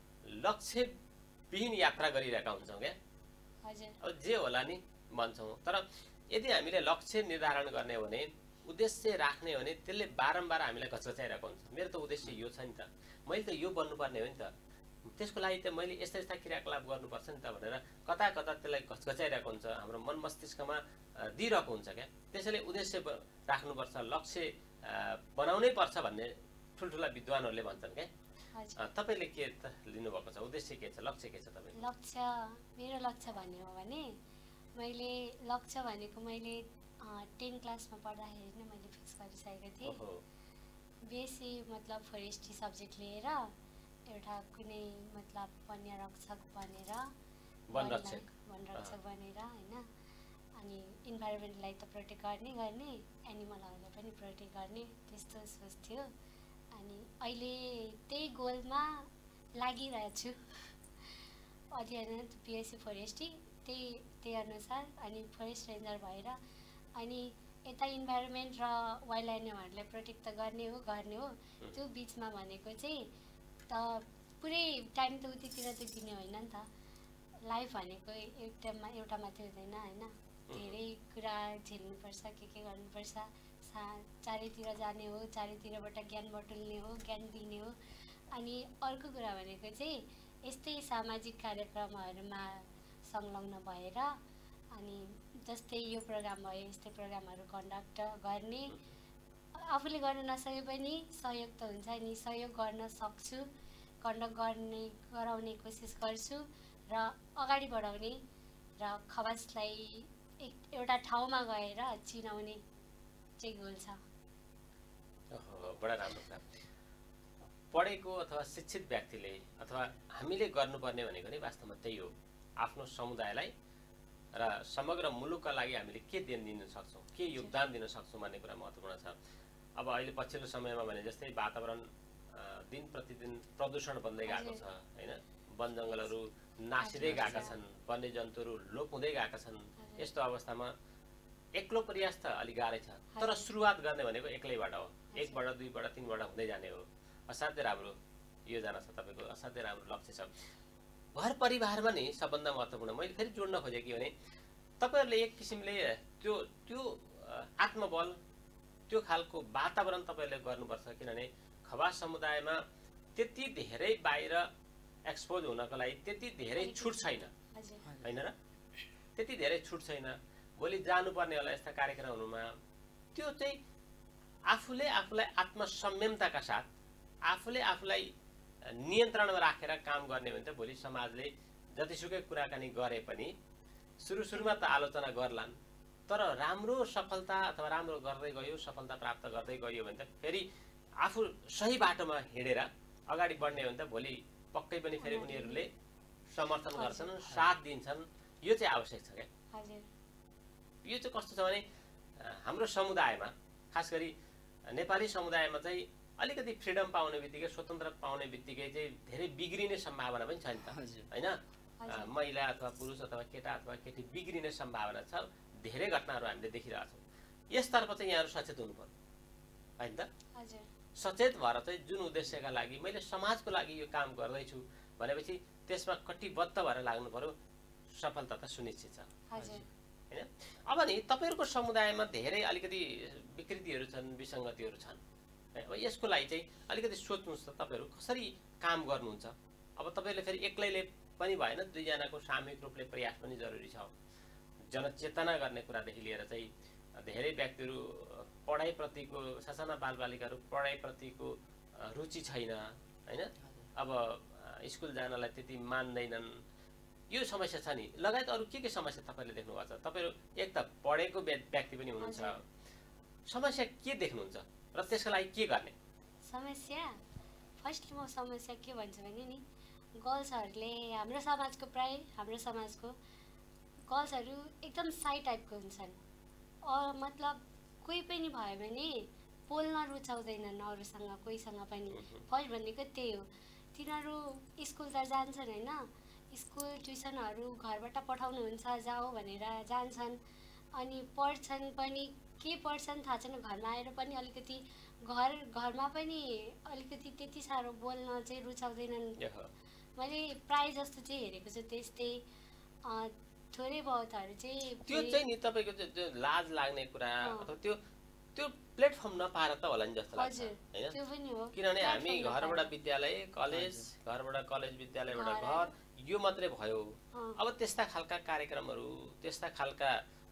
लक्ष्यविहीन यात्रा गरिरहेका हुन्छौँ क्या। अब जे होला नि भन्छौँ, तर यदि हामीले लक्ष्य निर्धारण गर्ने हो भने, उद्देश्य राख्ने हो भने त्यसले बारम्बार हामीलाई घचघचाइरहेको हुन्छ। मेरो त उद्देश्य यो छ नि त, मैले त यो बन्नुपर्ने हो नि त, त्यसको लागि त मैले यस्ता यस्ता क्रियाकलाप गर्नुपर्छ नि त भनेर कता कता त्यसलाई घचघचाइरहेको हुन्छ, हाम्रो मन मस्तिष्कमा दिइरहेको हुन्छ क्या। त्यसैले उद्देश्य राख्नुपर्छ, लक्ष्य बनाउनै पर्छ भन्ने ठुल्ठुला विद्वानहरूले भन्छन् क्या। तपाईँले के लिनुभएको छ, उद्देश्य के छ, लक्ष्य के छ तपाईँको? लक्ष्य, मेरो लक्ष्य भन्ने हो भने मैले लक्ष्य भनेको मैले टेन क्लासमा पढ्दाखेरि नै मैले फिक्स गरिसकेको थिएँ। बिएससी मतलब फरेस्ट्री सब्जेक्ट लिएर एउटा कुनै मतलब वन्यरक्षक बनेर, वनरक्षक वनरक्षक बनेर हैन, अनि इन्भाइरोमेन्टलाई त प्रोटेक्ट गर्ने गर्ने एनिमलहरूलाई पनि प्रोटेक्ट गर्ने त्यस्तो सोच थियो। अनि अहिले त्यही गोलमा लागिरहेको छु। अध्ययन बिएससी फरेस्ट्री त्यही त्यही अनुसार अनि फरेस्ट रेन्जर भएर अनि यता इन्भाइरोमेन्ट र वाइल्ड एनिमलहरूलाई प्रोटेक्ट त गर्ने हो गर्ने हो त्यो बिचमा भनेको चाहिँ त पुरै टाइम त उतितिर त दिने होइन नि त। लाइफ भनेको एउटामा एउटा मात्रै हुँदैन होइन, धेरै कुरा झेल्नुपर्छ, के के गर्नुपर्छ, सा चारैतिर जाने हो, चारैतिरबाट ज्ञान बटुल्ने हो, ज्ञान दिने हो। अनि अर्को कुरा भनेको चाहिँ यस्तै सामाजिक कार्यक्रमहरूमा संलग्न भएर अनि जस्तै यो प्रोग्राम भयो यस्तै प्रोग्रामहरू कन्डक्ट गर्ने, आफूले गर्न नसके पनि सहयोग त हुन्छ नि, सहयोग गर्न सक्छु, कन्डक्ट गर्ने गराउने कोसिस गर्छु र अगाडि बढाउने र खवासलाई एक एउटा ठाउँमा गएर चिनाउने चाहिँ गोल छ। बडा राम्रो कुरा। पढेको अथवा शिक्षित व्यक्तिले अथवा हामीले गर्नुपर्ने भनेको नि वास्तवमा त्यही हो, आफ्नो समुदायलाई र समग्र मुलुकका लागि हामीले के देन दिन सक्छौँ, के योगदान दिन सक्छौँ भन्ने कुरा महत्त्वपूर्ण छ। अब अहिले पछिल्लो समयमा भने जस्तै वातावरण दिन प्रतिदिन प्रदूषण बन्दै गएको छ हैन, वन जङ्गलहरू नासिँदै गएका छन्, वन्यजन्तुहरू लोप हुँदै गएका छन्। यस्तो अवस्थामा एक्लो प्रयास त अलिक गाह्रै छ, तर सुरुवात गर्ने भनेको एक्लैबाट हो, एकबाट दुईबाट तिनबाट हुँदै जाने हो। असाध्यै राम्रो योजना छ तपाईँको, असाध्यै राम्रो लक्ष्य छ। घर परिवारमा नि सबभन्दा महत्त्वपूर्ण मैले फेरि जोड्न खोजेँ के भने तपाईँहरूले एक किसिमले त्यो त्यो आत्मबल त्यो खालको वातावरण तपाईँहरूले गर्नुपर्छ, किनभने खवास समुदायमा त्यति धेरै बाहिर एक्सपोज हुनको लागि त्यति धेरै छुट छैन होइन र, त्यति धेरै छुट छैन। भोलि जानुपर्ने होला यस्ता कार्यक्रमहरूमा त्यो चाहिँ आफूले आफूलाई आत्मसंयमताका साथ आफूले आफूलाई नियन्त्रणमा राखेर काम गर्ने भने त भोलि समाजले जतिसुकै कुराकानी गरे पनि सुरु सुरुमा त आलोचना गर्लान्, तर राम्रो सफलता अथवा राम्रो गर्दै गयो, सफलता प्राप्त गर्दै गयो भने त फेरि आफू सही बाटोमा हिँडेर अगाडि बढ्ने हो भने त भोलि पक्कै पनि फेरि उनीहरूले समर्थन गर्छन्, साथ दिन्छन्। यो चाहिँ आवश्यक छ क्या। यो चाहिँ कस्तो छ भने हाम्रो समुदायमा खास गरी नेपाली समुदायमा चाहिँ अलिकति फ्रिडम पाउने बित्तिकै, स्वतन्त्र पाउने बित्तिकै चाहिँ धेरै बिग्रिने सम्भावना पनि छ नि त होइन। महिला अथवा पुरुष अथवा केटा अथवा केटी बिग्रिने सम्भावना छ, धेरै घटनाहरू हामीले देखिरहेछौँ। यसतर्फ चाहिँ यहाँहरू सचेत हुनु पर्यो होइन त। सचेत भएर चाहिँ जुन उद्देश्यका लागि मैले समाजको लागि यो काम गर्दैछु भनेपछि त्यसमा कटिबद्ध भएर लाग्नु पर्यो, सफलता त सुनिश्चित छ होइन। अब नि तपाईँहरूको समुदायमा धेरै अलिकति विकृतिहरू छन्, विसङ्गतिहरू छन्, अब यसको लागि चाहिँ अलिकति सोच्नुहोस् त तपाईँहरू कसरी काम गर्नुहुन्छ। अब तपाईँहरूले फेरि एक्लैले पनि भएन, दुईजनाको सामूहिक रूपले प्रयास पनि जरुरी छ। जनचेतना गर्ने कुरादेखि लिएर चाहिँ धेरै व्यक्तिहरू पढाइप्रतिको सासाना बालबालिकाहरू पढाइप्रतिको रुचि छैन हैन, अब स्कुल जानलाई त्यति मान्दैनन्, यो समस्या छ नि, लगायत अरू के के समस्या तपाईँले देख्नुभएको छ? तपाईँहरू एक त पढेको व्यक्ति पनि हुनुहुन्छ, समस्या के देख्नुहुन्छ र त्यसको लागि के गर्ने? समस्या फर्स्ट म समस्या के भन्छु भने नि, गर्ल्सहरूले हाम्रो समाजको प्राय हाम्रो समाजको गर्ल्सहरू एकदम साई टाइपको हुन्छन्। मतलब कोही पनि भयो भने बोल्न रुचाउँदैनन् अरूसँग, कोहीसँग पनि। फर्स्ट भनेको त्यही हो। तिनीहरू स्कुल त जान्छन् होइन, स्कुल ट्युसनहरू घरबाट पठाउनुहुन्छ जाऊ भनेर जान्छन्, अनि पढ्छन् पनि, के पढ्छन् थाहा छैन, घरमा आएर पनि अलिकति घर घरमा पनि अलिकति त्यति साह्रो बोल्न चाहिँ रुचाउँदैनन्। मैले प्राय जस्तो चाहिँ हेरेको छु त्यस्तै। थोरै बहुतहरू चाहिँ त्यो चाहिँ नि तपाईँको त्यो लाज लाग्ने कुरा अथवा त्यो त्यो प्लेटफर्म नपाएर त होला नि जस्तो लाग्छ हैन? त्यो पनि हो, किनभने हामी घरबाट विद्यालय कलेज, घरबाट कलेज विद्यालयबाट घर, यो मात्रै भयो। अब त्यस्ता खालका कार्यक्रमहरू, त्यस्ता खालका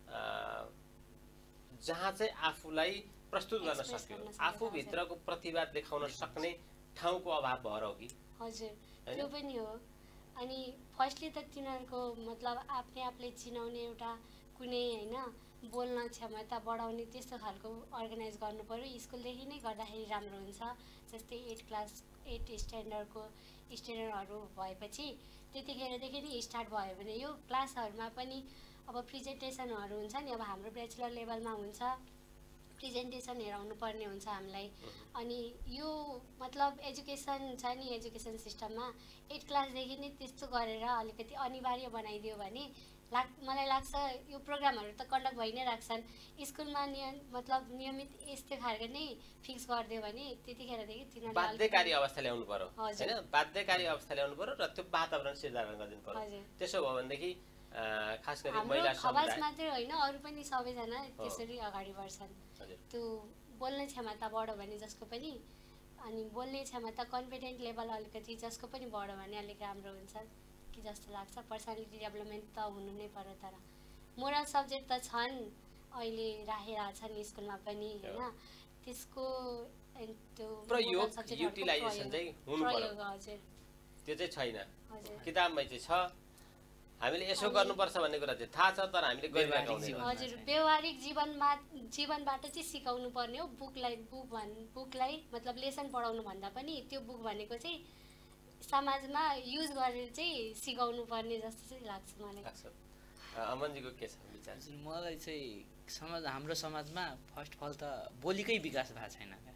जहाँ चाहिँ आफूलाई प्रस्तुत गर्न सक्यो, आफूभित्रको प्रतिभा देखाउन सक्ने ठाउँको अभाव भएर हो कि? हजुर, त्यो पनि हो। अनि फर्स्टली त तिनीहरूको मतलब आफ्नै आफूले चिनाउने एउटा कुनै होइन बोल्न क्षमता बढाउने त्यस्तो खालको अर्गनाइज गर्नु पर्यो। स्कुलदेखि नै गर्दाखेरि राम्रो हुन्छ। जस्तै एट क्लास एट स्ट्यान्डर्डको स्टुडेन्टहरू भएपछि त्यतिखेरदेखि नै स्टार्ट भयो भने यो क्लासहरूमा पनि अब प्रेजेन्टेसनहरू हुन्छ नि, अब हाम्रो ब्याचलर लेभलमा हुन्छ, प्रेजेन्टेसन हेराउनु पर्ने हुन्छ हामीलाई। अनि यो मतलब एजुकेसन छ नि, एजुकेसन सिस्टममा एट क्लासदेखि नै त्यस्तो गरेर अलिकति अनिवार्य बनाइदियो भने लाग मलाई लाग्छ यो प्रोग्रामहरू त कन्डक्ट भइ नै राख्छन्। स्कुलमा नियम मतलब नियमित यस्तो खालको नै फिक्स गरिदियो भने त्यतिखेरदेखि तिनीहरूले बाध्यकारी अवस्था ल्याउनु पर्यो हैन? बाध्यकारी अवस्था ल्याउनु पर्यो र त्यो वातावरण सिर्जना गरिदिनु पर्यो। त्यसो भयो भनेदेखि खास गरी महिला समाज मात्रै होइन, अरू पनि सबैजना त्यसरी अगाडि बढ्छन्। त्यो बोल्ने क्षमता बढ्यो भने जसको पनि, अनि बोल्ने क्षमता कन्फिडेन्ट लेभल अलिकति जसको पनि बढ्यो भने अलिक राम्रो हुन्छ कि जस्तो लाग्छ। पर्सनालिटी डेभलपमेन्ट त हुनु नै पर्यो। तर मोरल सब्जेक्ट त छन्, अहिले राखेका छन् स्कुलमा पनि होइन, त्यसको त्यो प्रयोग युटिलाइजेसन चाहिँ हुनु पर्यो। हजुर, त्यो चाहिँ छैन, किताबमै चाहिँ छ। हामीले यसो गर्नुपर्छ भन्ने कुरा चाहिँ थाहा छ, तर हामीले गरिरहेका हुँदैनौँ। हजुर, व्यवहारिक जीवनमा जीवनबाट चाहिँ सिकाउनु पर्ने हो। बुकलाई बुक भन् बुकलाई मतलब लेसन पढाउनु भन्दा पनि त्यो बुक भनेको चाहिँ समाजमा युज गरेर चाहिँ सिकाउनु पर्ने जस्तो चाहिँ लाग्छ मलाई। अमनजीको के छ विचार? मलाई चाहिँ समाज हाम्रो समाजमा फर्स्ट अफ अल त बोलीकै विकास भएको छैन क्या।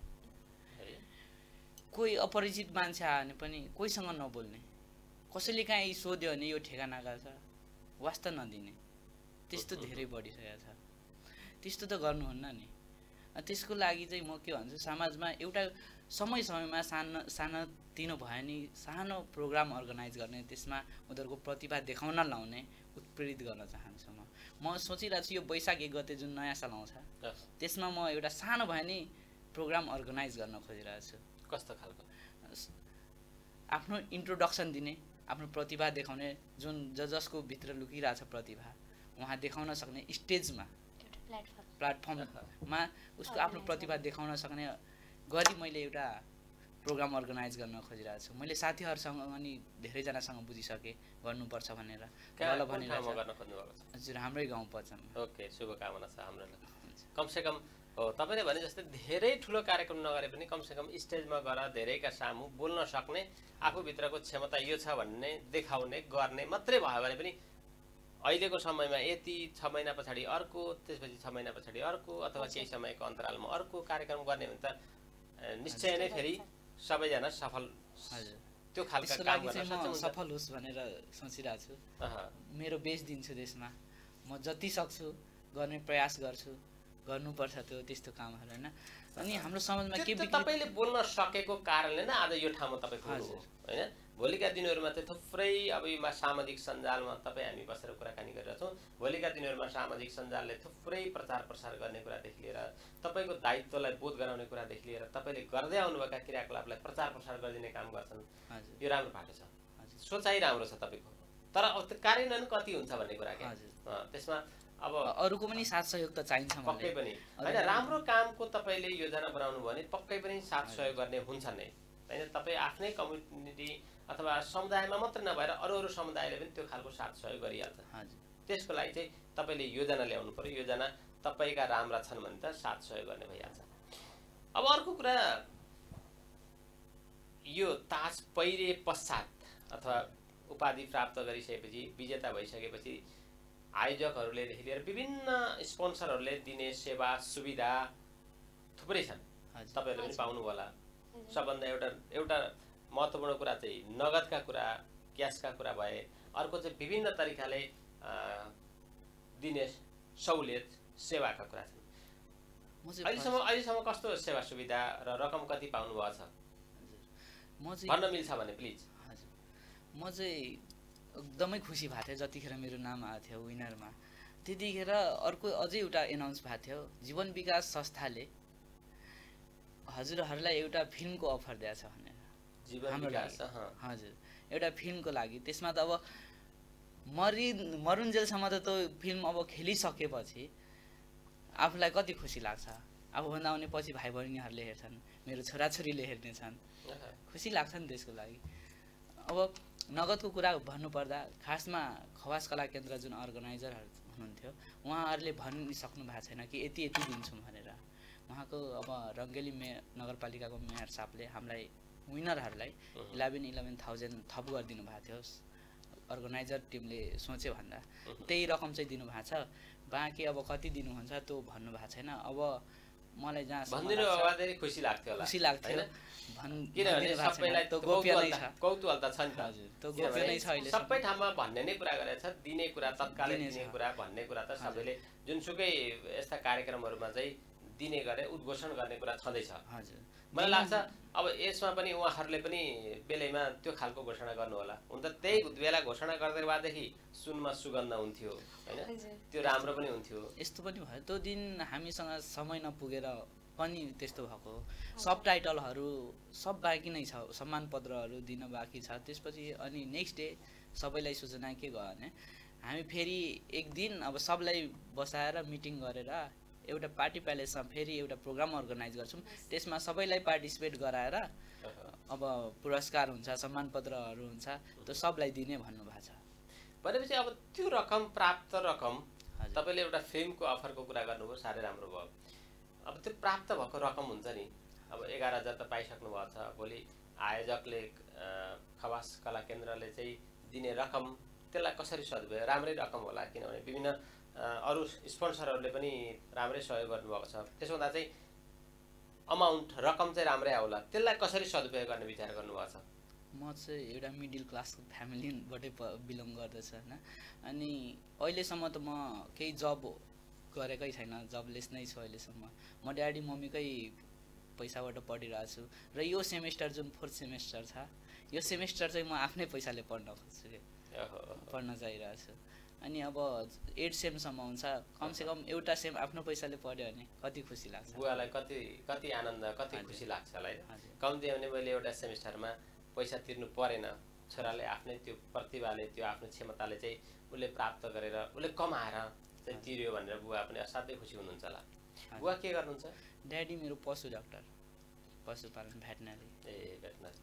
कोही अपरिचित मान्छे आयो भने पनि कोहीसँग नबोल्ने, कसैले काहीँ सोध्यो भने यो ठेगानाका छ वास्ता नदिने, त्यस्तो धेरै बढिसकेको छ। त्यस्तो त गर्नुहुन्न नि। त्यसको लागि चाहिँ म के भन्छु, समाजमा एउटा समय समयमा सानो सानोतिनो भयो नि सानो प्रोग्राम अर्गनाइज गर्ने, त्यसमा उनीहरूको प्रतिभा देखाउन लाउने, उत्प्रेरित गर्न चाहन्छु म। म सोचिरहेको छु यो वैशाख एक गते जुन नयाँ साल आउँछ त्यसमा म एउटा सानो भयो नि प्रोग्राम अर्गनाइज गर्न खोजिरहेको छु। कस्तो खालको? आफ्नो इन्ट्रोडक्सन दिने, आफ्नो प्रतिभा देखाउने, जुन ज जसको भित्र लुकिरहेछ प्रतिभा उहाँ देखाउन सक्ने स्टेजमा, प्लेटफर्ममा उसको आफ्नो प्रतिभा देखाउन सक्ने गरी मैले एउटा प्रोग्राम अर्गनाइज गर्न खोजिरहेको छु। मैले साथीहरूसँग अनि धेरैजनासँग बुझिसकेँ गर्नुपर्छ भनेर ल भनेर। हजुर, हाम्रै गाउँ पर्छन्। ओके, शुभकामना छ हाम्रो। कमसेकम हो तपाईँले भने जस्तै धेरै ठुलो कार्यक्रम नगरे पनि कमसेकम स्टेजमा गएर धेरैका सामु बोल्न सक्ने, आफूभित्रको क्षमता यो छ भन्ने देखाउने गर्ने मात्रै भयो भने पनि अहिलेको समयमा यति छ महिना पछाडि अर्को, त्यसपछि छ महिना पछाडि अर्को, अथवा केही समयको अन्तरालमा अर्को कार्यक्रम गर्ने भने त निश्चय नै फेरि सबैजना सफल त्यो खालका काम गर्न सफल होस् भनेर सोचिरहेको छु। मेरो बेच दिन्छु देशमा, म जति सक्छु गर्ने प्रयास गर्छु, गर्नुपर्छ त्यो त्यस्तो कामहरू होइन। अनि हाम्रो समाजमा के तपाईँले बोल्न सकेको कारणले नै आज यो ठाउँमा तपाईँ हुनुहुन्छ होइन। भोलिका दिनहरूमा चाहिँ थुप्रै अब यो सामाजिक सञ्जालमा तपाईँ हामी बसेर कुराकानी गरिरहेछौँ। भोलिका दिनहरूमा सामाजिक सञ्जालले थुप्रै प्रचार प्रसार गर्ने कुरादेखि लिएर तपाईँको दायित्वलाई बोध गराउने कुरादेखि लिएर तपाईँले गर्दै आउनुभएका क्रियाकलापलाई प्रचार प्रसार गरिदिने काम गर्छन्। यो राम्रो भएको छ, सोचाइ राम्रो छ तपाईँको। तर अब त्यो कार्यान्वयन कति हुन्छ भन्ने कुरा क्या, त्यसमा अब अरूको पनि साथ सहयोग त चाहिन्छ पक्कै पनि हैन। राम्रो कामको तपाईले योजना बनाउनु भयो भने पक्कै पनि साथ सहयोग गर्ने हुन्छ नै हैन। तपाई आफ्नै कम्युनिटी अथवा समुदायमा मात्र नभएर अरू अरू समुदायले पनि त्यो खालको साथ सहयोग गरिहाल्छ। हजुर, त्यसको त्यसको लागि चाहिँ तपाईले योजना ल्याउनु पर्यो। योजना तपाईका राम्रा छन् भने त साथ सहयोग गर्ने भइहाल्छ। अब अर्को कुरा, यो ताज पहिरे पश्चात अथवा उपाधि प्राप्त गरिसकेपछि विजेता भइसकेपछि आयोजकहरूलेदेखि लिएर विभिन्न स्पोन्सरहरूले दिने सेवा सुविधा थुप्रै छन्, तपाईँहरूले पनि पाउनुभयो होला। सबभन्दा एउटा एउटा महत्त्वपूर्ण कुरा चाहिँ नगदका कुरा, क्यासका कुरा भए, अर्को चाहिँ विभिन्न तरिकाले दिने सहुलियत सेवाका कुरा छन्। अहिलेसम्म अहिलेसम्म कस्तो सेवा सुविधा र रकम कति पाउनु भएको छ म चाहिँ भन्न मिल्छ भने प्लिज। हजुर, म चाहिँ एकदमै खुसी भएको थियो जतिखेर मेरो नाम आएको थियो विनरमा। त्यतिखेर अर्को अझै एउटा एनाउन्स भएको थियो, जीवन विकास संस्थाले हजुरहरूलाई एउटा फिल्मको अफर दिएछ भनेर। जीवन विकास, हजुर, एउटा फिल्मको लागि। त्यसमा त अब मरि मरुन्जेलसम्म त त्यो फिल्म अब खेलिसकेपछि आफूलाई कति खुसी लाग्छ। आफूभन्दा आउने पछि भाइ बहिनीहरूले हेर्छन्, मेरो छोराछोरीले हेर्नेछन्, खुसी लाग्छ नि त्यसको लागि। अब नगदको कुरा भन्नुपर्दा खासमा खवास कला केन्द्र जुन अर्गनाइजरहरू हुनुहुन्थ्यो उहाँहरूले भनिसक्नु भएको छैन कि यति यति दिन्छौँ भनेर। उहाँको अब रङ्गेली मे नगरपालिकाको मेयर साहबले हामीलाई विनरहरूलाई इलेभेन इलेभेन थाउजन्ड थप गरिदिनु भएको थियो। अर्गनाइजर टिमले सोचे भन्दा त्यही रकम चाहिँ दिनुभएको छ। बाँकी अब कति दिनुहुन्छ त्यो भन्नुभएको छैन। अब मलाई जहाँ भनिदिनु भए खुसी लाग्थ्यो होला, खुसी लाग्थ्यो। किनभने सबैलाई त्यो गोप्य छ, कौतूहल त छ नि त। हजुर, त्यो गोप्य नै छ। अहिले सबै ठाउँमा भन्ने नै कुरा गरेछ, दिने कुरा, तत्कालै दिने कुरा, भन्ने कुरा त सबैले जुनसुकै यस्ता कार्यक्रमहरूमा चाहिँ दिने गरे उद्घोषण गर्ने कुरा छँदैछ। हजुर, मलाई लाग्छ अब यसमा पनि उहाँहरूले पनि बेलैमा त्यो खालको घोषणा गर्नु होला। हुन त त्यही बेला घोषणा गर्दै भएदेखि सुनमा सुगन्ध हुन्थ्यो हैन, त्यो राम्रो पनि हुन्थ्यो। यस्तो पनि भयो त्यो दिन हामीसँग समय नपुगेर पनि त्यस्तो भएको। सब टाइटलहरू सब बाँकी नै छ, सम्मान पत्रहरू दिन बाँकी छ। त्यसपछि अनि नेक्स्ट डे सबैलाई सूचना के गयो भने हामी फेरि एक दिन अब सबलाई बसाएर मिटिङ गरेर एउटा पार्टी प्यालेसमा फेरि एउटा प्रोग्राम अर्गनाइज गर्छौँ। त्यसमा सबैलाई पार्टिसिपेट गराएर अब पुरस्कार हुन्छ, सम्मान पत्रहरू हुन्छ, त्यो सबलाई दिने भन्नुभएको छ। भनेपछि अब त्यो रकम, प्राप्त रकम, तपाईँले एउटा फिल्मको अफरको कुरा गर्नुभयो, साह्रै राम्रो भयो। अब त्यो प्राप्त भएको रकम हुन्छ नि, अब एघार हजार त पाइसक्नु भएको छ। भोलि आयोजकले खवास कला केन्द्रले चाहिँ दिने रकम, त्यसलाई कसरी सदुपयोग, राम्रै रकम होला किनभने विभिन्न अरू स्पोन्सरहरूले पनि राम्रै सहयोग गर्नुभएको छ। त्यसो हुँदा चाहिँ अमाउन्ट रकम चाहिँ राम्रै आउला, त्यसलाई कसरी सदुपयोग गर्ने विचार गर्नुभएको छ? म चाहिँ एउटा मिडल क्लासको फ्यामिलीबाटै बिलोङ गर्दछु होइन। अनि अहिलेसम्म त म केही जब गरेकै छैन, जबलेस नै छु अहिलेसम्म। म ड्याडी मम्मीकै पैसाबाट पढिरहेको छु र यो सेमेस्टर जुन फोर्थ सेमेस्टर छ, यो सेमेस्टर चाहिँ म आफ्नै पैसाले पढ्न खोज्छु कि पढ्न चाहिरहेको छु। अनि अब एट सेमसम्म हुन्छ, कमसेकम एउटा सेम आफ्नो पैसाले पढ्यो भने कति खुसी लाग्छ। बुवालाई कति कति आनन्द, कति खुसी लाग्छ होला है। कम्ती भने मैले एउटा सेमेस्टरमा पैसा तिर्नु परेन, छोराले आफ्नै त्यो प्रतिभाले, त्यो आफ्नो क्षमताले चाहिँ उसले प्राप्त गरेर उसले कमाएर चाहिँ तिर्यो भनेर बुवा पनि असाध्यै खुसी हुनुहुन्छ होला। बुवा के गर्नुहुन्छ? ड्याडी मेरो पशु डाक्टर, पशुपालन भेटनरी। ए भेटनरी,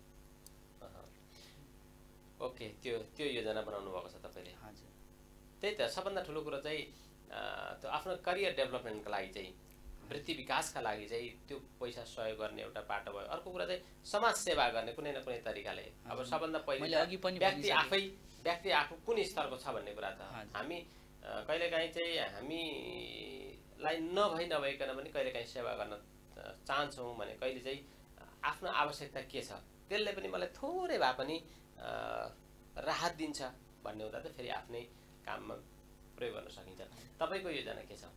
ओके। त्यो त्यो योजना बनाउनु भएको छ तपाईँले? हजुर, त्यही त सबभन्दा ठुलो कुरो चाहिँ त्यो आफ्नो करियर डेभलपमेन्टको लागि चाहिँ, वृत्ति विकासका लागि चाहिँ त्यो पैसा सहयोग गर्ने एउटा बाटो भयो। अर्को कुरा चाहिँ समाज सेवा गर्ने कुनै न कुनै तरिकाले। अब सबभन्दा पहिले व्यक्ति आफै व्यक्ति आफू कुन स्तरको छ भन्ने कुरा त हामी कहिलेकाहीँ चाहिँ हामीलाई नभई नभइकन पनि कहिलेकाहीँ सेवा गर्न चाहन्छौँ भने कहिले चाहिँ आफ्नो आवश्यकता के छ त्यसले पनि मलाई थोरै भए पनि राहत दिन्छ भन्ने हुँदा त फेरि आफ्नै काममा प्रयोग गर्न सकिन्छ। तपाईँको योजना के छ?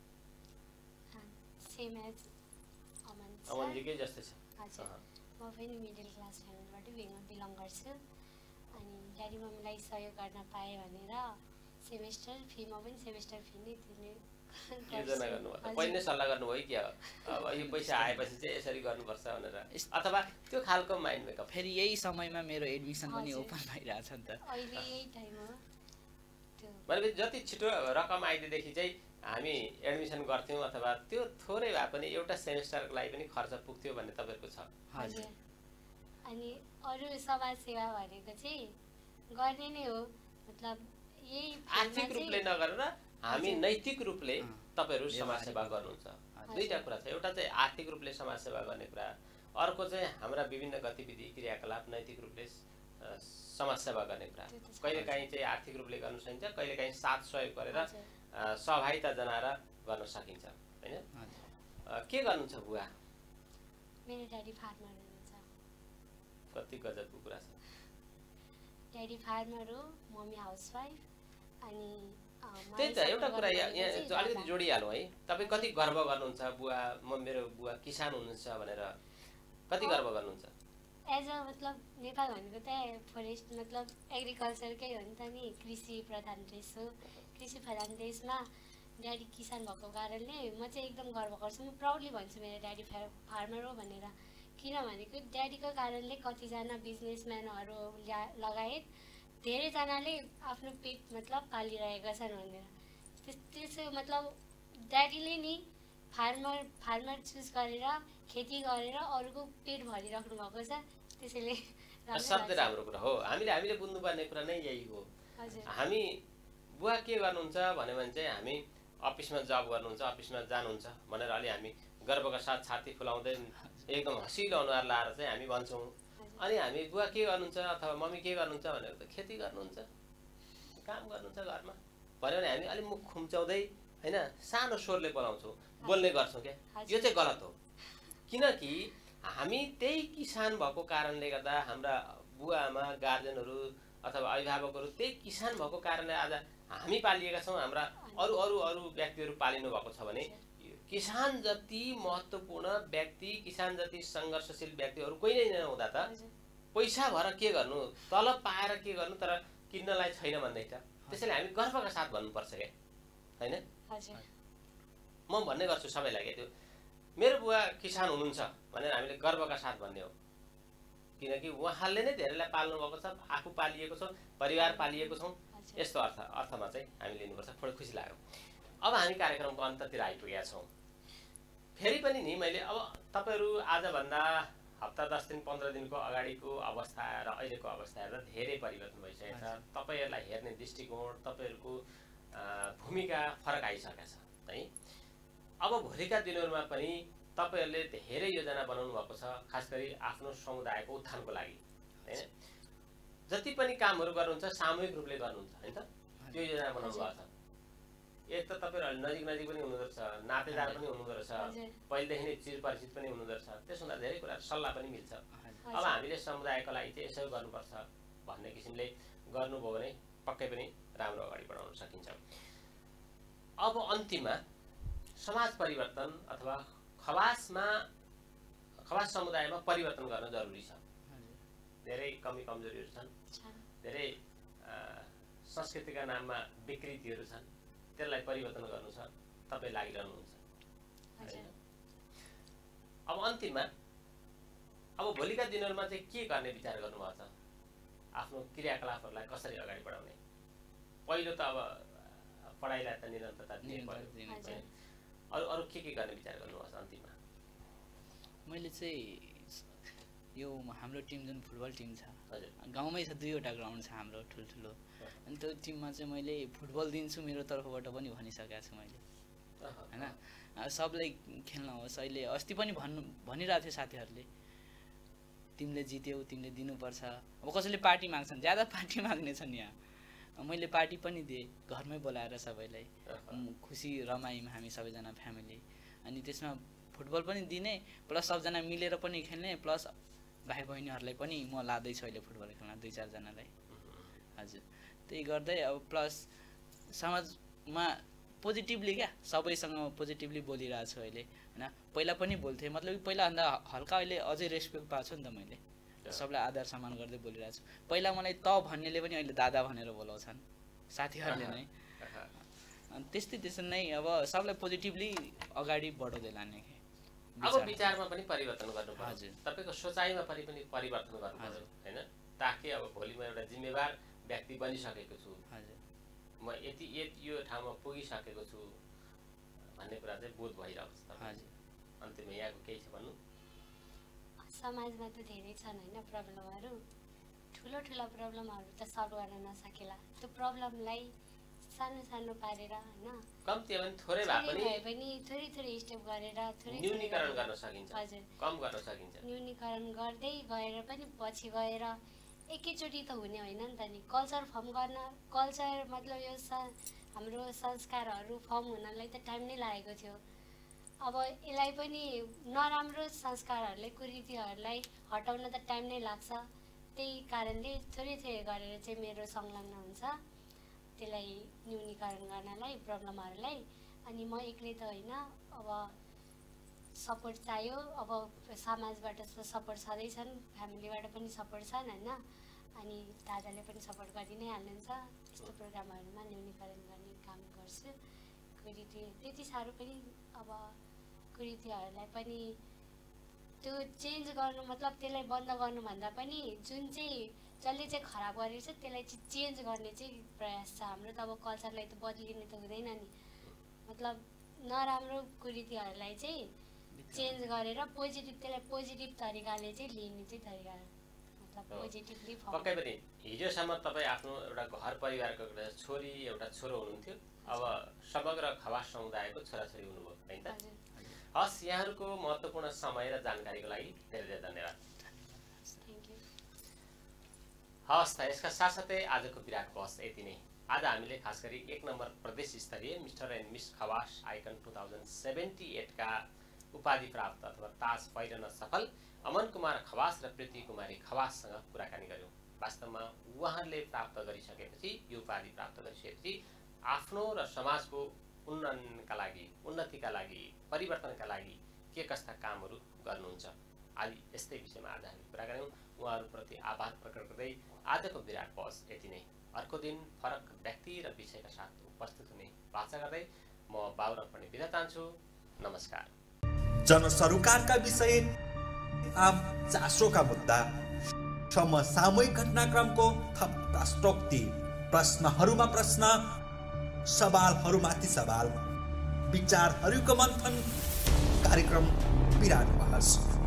सेम एज अमन अमनजीकै जस्तै छ। हजुर, म पनि मिडल क्लास फ्यामिलीबाट बिलङ गर्छु। अनि ड्याडी मम्मीलाई सहयोग गर्न पाएँ भनेर सेमेस्टर फीमा पनि सेमेस्टर फी नै तिर्ने योजना गर्नुभयो। पहिले नै सल्लाह गर्नुभयो कि अब यो पैसा आएपछि चाहिँ यसरी गर्नुपर्छ भनेर, अथवा त्यो खालको माइन्ड मेकअप? फेरि यही समयमा मेरो एडमिसन पनि ओपन भइरहेछ नि त अहिले, यही टाइममा। भनेपछि जति छिटो रकम आइदिएदेखि चाहिँ हामी एडमिसन गर्थ्यौँ अथवा त्यो थोरै भए पनि एउटा सेमेस्टरको लागि पनि खर्च पुग्थ्यो भन्ने तपाईँहरूको छ। हजुर। अनि अरू समाज सेवा भनेको चाहिँ गर्ने नै हो, मतलब यही आर्थिक रूपले नगरेर हामी नैतिक रूपले तपाईँहरू समाजसेवा गर्नुहुन्छ। दुईवटा कुरा छ, एउटा चाहिँ आर्थिक रूपले समाजसेवा गर्ने कुरा, अर्को चाहिँ हाम्रा विभिन्न गतिविधि क्रियाकलाप नैतिक रूपले समाजसेवा गर्ने कुरा। कहिलेकाहीँ चाहिँ आर्थिक रूपले गर्न सकिन्छ, कहिलेकाहीँ साथ सहयोग गरेर सहभागिता जनाएर गर्न सकिन्छ होइन। के गर्नुहुन्छ बुवा? मेरो ड्याडी फार्मर हुनुहुन्छ। कति गजबको कुरा छ। ड्याडी फार्मर हो, मम्मी हाउसवाइफ। अनि त्यही त एउटा कुरा यहाँ अलिकति जोडिहालौँ है। तपाईँ कति गर्व गर्नुहुन्छ बुवा, म मेरो बुवा किसान हुनुहुन्छ भनेर कति गर्व गर्नुहुन्छ? एज अ मतलब नेपाल भनेको त फरेस्ट मतलब एग्रिकल्चरकै हो नि त नि, कृषि प्रधान देश हो। कृषि प्रधान देशमा ड्याडी किसान भएको कारणले म चाहिँ एकदम गर्व गर्छु। म प्राउडली भन्छु मेरो ड्याडी फार्मर हो भनेर, किनभनेको ड्याडीको कारणले कतिजना बिजनेसम्यानहरू लगायत धेरैजनाले आफ्नो पेट मतलब पालिरहेका छन् भनेर। त्यस त्यसो मतलब ड्याडीले नि फार्मर फार्मर चुज गरेर खेती गरेर अरूको पेट भरिराख्नु भएको छ। त्यसैले सबै राम्रो कुरा हो। हामीले हामीले बुझ्नुपर्ने कुरा नै यही हो। हामी बुवा के गर्नुहुन्छ भन्यो भने चाहिँ हामी अफिसमा जब गर्नुहुन्छ, अफिसमा जानुहुन्छ भनेर अलि हामी गर्वका साथ छाती फुलाउँदै एकदम हँसिलो अनुहार लाएर चाहिँ हामी भन्छौँ। अनि हामी बुवा के गर्नुहुन्छ अथवा मम्मी के गर्नुहुन्छ भनेर त खेती गर्नुहुन्छ, काम गर्नुहुन्छ घरमा भन्यो भने हामी अलिक मुख खुम्चाउँदै होइन सानो स्वरले बोलाउँछौँ, बोल्ने गर्छौँ क्या। यो चाहिँ गलत हो, किनकि हामी त्यही किसान भएको कारणले गर्दा हाम्रा बुवा आमा गार्जेनहरू अथवा अभिभावकहरू त्यही किसान भएको कारणले आज हामी पालिएका छौँ, हाम्रा अरू अरू अरू व्यक्तिहरू पालिनु भएको छ भने किसान जति महत्त्वपूर्ण व्यक्ति, किसान जति सङ्घर्षशील व्यक्तिहरू कोही नै नहुँदा त पैसा भएर के गर्नु, तलब पाएर के गर्नु, तर किन्नलाई छैन भन्दै छ। त्यसैले हामी गर्वका साथ भन्नुपर्छ क्या होइन। म भन्ने गर्छु सबैलाई क्या, त्यो मेरो बुवा किसान हुनुहुन्छ भनेर हामीले गर्वका साथ भन्ने हो, किनकि उहाँले नै धेरैलाई पाल्नु भएको छ, आफू पालिएको छ, परिवार पालिएको छौँ। यस्तो अर्थ अर्थमा चाहिँ हामी लिनुपर्छ। थोरै खुसी लाग्यो। अब हामी कार्यक्रमको अन्ततिर आइपुगेका छौँ। फेरि पनि नि मैले अब तपाईँहरू आजभन्दा हप्ता दस दिन पन्ध्र दिनको अगाडिको अवस्था र अहिलेको अवस्था हेर्दा धेरै परिवर्तन भइसकेको छ। तपाईँहरूलाई हेर्ने दृष्टिकोण, तपाईँहरूको भूमिका फरक आइसकेको छ है। अब भोलिका दिनहरूमा पनि तपाईँहरूले धेरै योजना बनाउनु भएको छ, खास गरी आफ्नो समुदायको उत्थानको लागि होइन। जति पनि कामहरू गर्नुहुन्छ सामूहिक रूपले गर्नुहुन्छ होइन त, त्यो योजना बनाउनु भएको छ। एक त तपाईँहरू नजिक नजिक पनि हुनुहुँदो रहेछ, नातेदार पनि हुनुहुँदो रहेछ, पहिलेदेखि नै चिर परिचित पनि हुनुहुँदो रहेछ। त्यसो हुँदा धेरै कुरा सल्लाह पनि मिल्छ। अब हामीले समुदायको लागि चाहिँ यसो गर्नुपर्छ भन्ने किसिमले गर्नुभयो भने पक्कै पनि राम्रो अगाडि बढाउन सकिन्छ। अब अन्तिममा समाज परिवर्तन अथवा खवासमा खवास समुदायमा परिवर्तन गर्न जरुरी छ। धेरै कमी कमजोरीहरू छन्, धेरै संस्कृतिका नाममा विकृतिहरू छन्, त्यसलाई परिवर्तन गर्नु छ। तपाईँ लागिरहनुहुन्छ। अब अन्तिममा अब भोलिका दिनहरूमा चाहिँ के गर्ने विचार गर्नुभएको छ? आफ्नो क्रियाकलापहरूलाई कसरी अगाडि बढाउने? पहिलो त अब पढाइलाई त निरन्तरता दिनु पर्यो, अरू अरू के के गर्ने विचार गर्नुभएको छ अन्तिममा? मैले चाहिँ यो हाम्रो टिम जुन फुटबल टिम छ, गाउँमै छ, दुईवटा ग्राउन्ड छ हाम्रो ठुल्ठुलो। अनि त्यो टिममा चाहिँ मैले फुटबल दिन्छु मेरो तर्फबाट पनि भनिसकेको छु मैले होइन। सबलाई खेल्न होस्। अहिले अस्ति पनि भन्नु भनिरहेको थियो साथीहरूले, तिमीले जित्यौ, तिमीले दिनुपर्छ। अब कसैले पार्टी माग्छन्, ज्यादा पार्टी माग्ने छन् यहाँ। मैले पार्टी पनि दिएँ, घरमै बोलाएर सबैलाई खुसी रमायौँ हामी सबैजना फ्यामिली। अनि त्यसमा फुटबल पनि दिने, प्लस सबजना मिलेर पनि खेल्ने, प्लस भाइ बहिनीहरूलाई पनि म लाँदैछु अहिले फुटबल खेल्न दुई चारजनालाई। हजुर, त्यही गर्दै अब प्लस समाजमा पोजिटिभली क्या सबैसँग पोजिटिभली बोलिरहेको छु अहिले होइन। पहिला पनि बोल्थेँ, मतलब पहिलाभन्दा हल्का अहिले अझै रेस्पेक्ट पाएको छु नि त मैले, सबलाई आदर सम्मान गर्दै बोलिरहेको छु। पहिला मलाई त भन्नेले पनि अहिले दादा भनेर बोलाउँछन् साथीहरूले नै। त्यस्तै त्यसरी नै अब सबलाई पोजिटिभली अगाडि बढाउँदै लाने। अब विचारमा पनि परिवर्तन गर्नु पर्छ, तपाईँको सोचाइमा पनि पनि परिवर्तन गर्नु पर्छ होइन। ताकि अब भोलि म एउटा जिम्मेवार व्यक्ति बनिसकेको छु, म यति यति यो ठाउँमा पुगिसकेको छु भन्ने कुरा चाहिँ बोध भइरहेको छ। हजुर। अन्त्यमा यहाँको केही छ भन्नु? समाजमा त धेरै छन् होइन प्रब्लमहरू, ठुलो ठुलो प्रब्लमहरू त सल्भ गर्न नसकेला, त्यो प्रब्लमलाई सानो सानो पारेर होइन कम्ती भने थोरै भए पनि पनि थोरै थोरै स्टेप गरेर थोरै न्यूनीकरण गर्न सकिन्छ। हजुर, कम गर्न सकिन्छ। न्यूनीकरण गर्दै गएर पनि पछि गएर एकैचोटि त हुने होइन नि त नि। कल्चर फर्म गर्न, कल्चर मतलब यो हाम्रो संस्कारहरू फर्म हुनलाई त टाइम नै लागेको थियो। अब यसलाई पनि नराम्रो संस्कारहरूलाई कुरीतिहरूलाई हटाउन त टाइम नै लाग्छ। त्यही कारणले थोरै थोरै गरेर चाहिँ मेरो संलग्न हुन्छ त्यसलाई न्यूनीकरण गर्नलाई, प्रब्लमहरूलाई। अनि म एक्लै त होइन, अब सपोर्ट चाहियो। अब समाजबाट त सपोर्ट छँदैछन्, फ्यामिलीबाट पनि सपोर्ट छन् होइन। अनि दादाले पनि सपोर्ट गरि नै हाल्नुहुन्छ। यस्तो प्रोग्रामहरूमा न्यूनीकरण गर्ने काम गर्छु। कुरीति त्यति साह्रो पनि अब कुरीतिहरूलाई पनि त्यो चेन्ज गर्नु मतलब त्यसलाई बन्द गर्नुभन्दा पनि जुन चाहिँ जसले चाहिँ खराब गरेको छ त्यसलाई चाहिँ चेन्ज गर्ने चाहिँ प्रयास छ हाम्रो। त अब कल्चरलाई त बदलिने त हुँदैन नि, मतलब नराम्रो कुरीतिहरूलाई चाहिँ चेन्ज गरेर पोजिटिभ त्यसलाई पोजिटिभ तरिकाले चाहिँ लिने चाहिँ तरिका मतलब पोजिटिभली। पक्कै पनि हिजोसम्म तपाईँ आफ्नो एउटा घर परिवारको एउटा छोरी एउटा छोरो हुनुहुन्थ्यो, अब समग्र खवास समुदायको छोराछोरी हुनुभयो होइन त? हस्, यहाँहरूको महत्त्वपूर्ण समय र जानकारीको लागि धेरै धेरै धन्यवाद। हस् त, यसका साथसाथै आजको विराट बहस यति नै। आज हामीले खास गरी एक नम्बर प्रदेश स्तरीय mister and miss Khawas icon two thousand seventy एटका उपाधि प्राप्त अथवा ताज पहिरन सफल अमन कुमार खवास र प्रीति कुमारी खवाससँग कुराकानी गऱ्यौँ। वास्तवमा उहाँहरूले प्राप्त गरिसकेपछि, यो उपाधि प्राप्त गरिसकेपछि आफ्नो र समाजको उन्नयनका लागि, उन्नतिका लागि, परिवर्तनका लागि के कस्ता कामहरू गर्नुहुन्छ आदि यस्तै विषयमा आज हामी कुरा गऱ्यौँ। उहाँहरूप्रति आभार प्रकट गर्दै आजको विराट बहस यति नै। अर्को दिन फरक व्यक्ति र विषयका साथ उपस्थित हुने वाचा गर्दै म बाबुराम पनि बिदा चाहन्छु। नमस्कार। जनसरोकारका विषय, आम चासोका मुद्दा, समसामयिक घटनाक्रमको थप प्रश्नोक्ति, प्रश्नहरूमा प्रश्न, सवालहरूमाथि सवाल, विचारहरूको मन्थन। कार्यक्रम विराट बहस।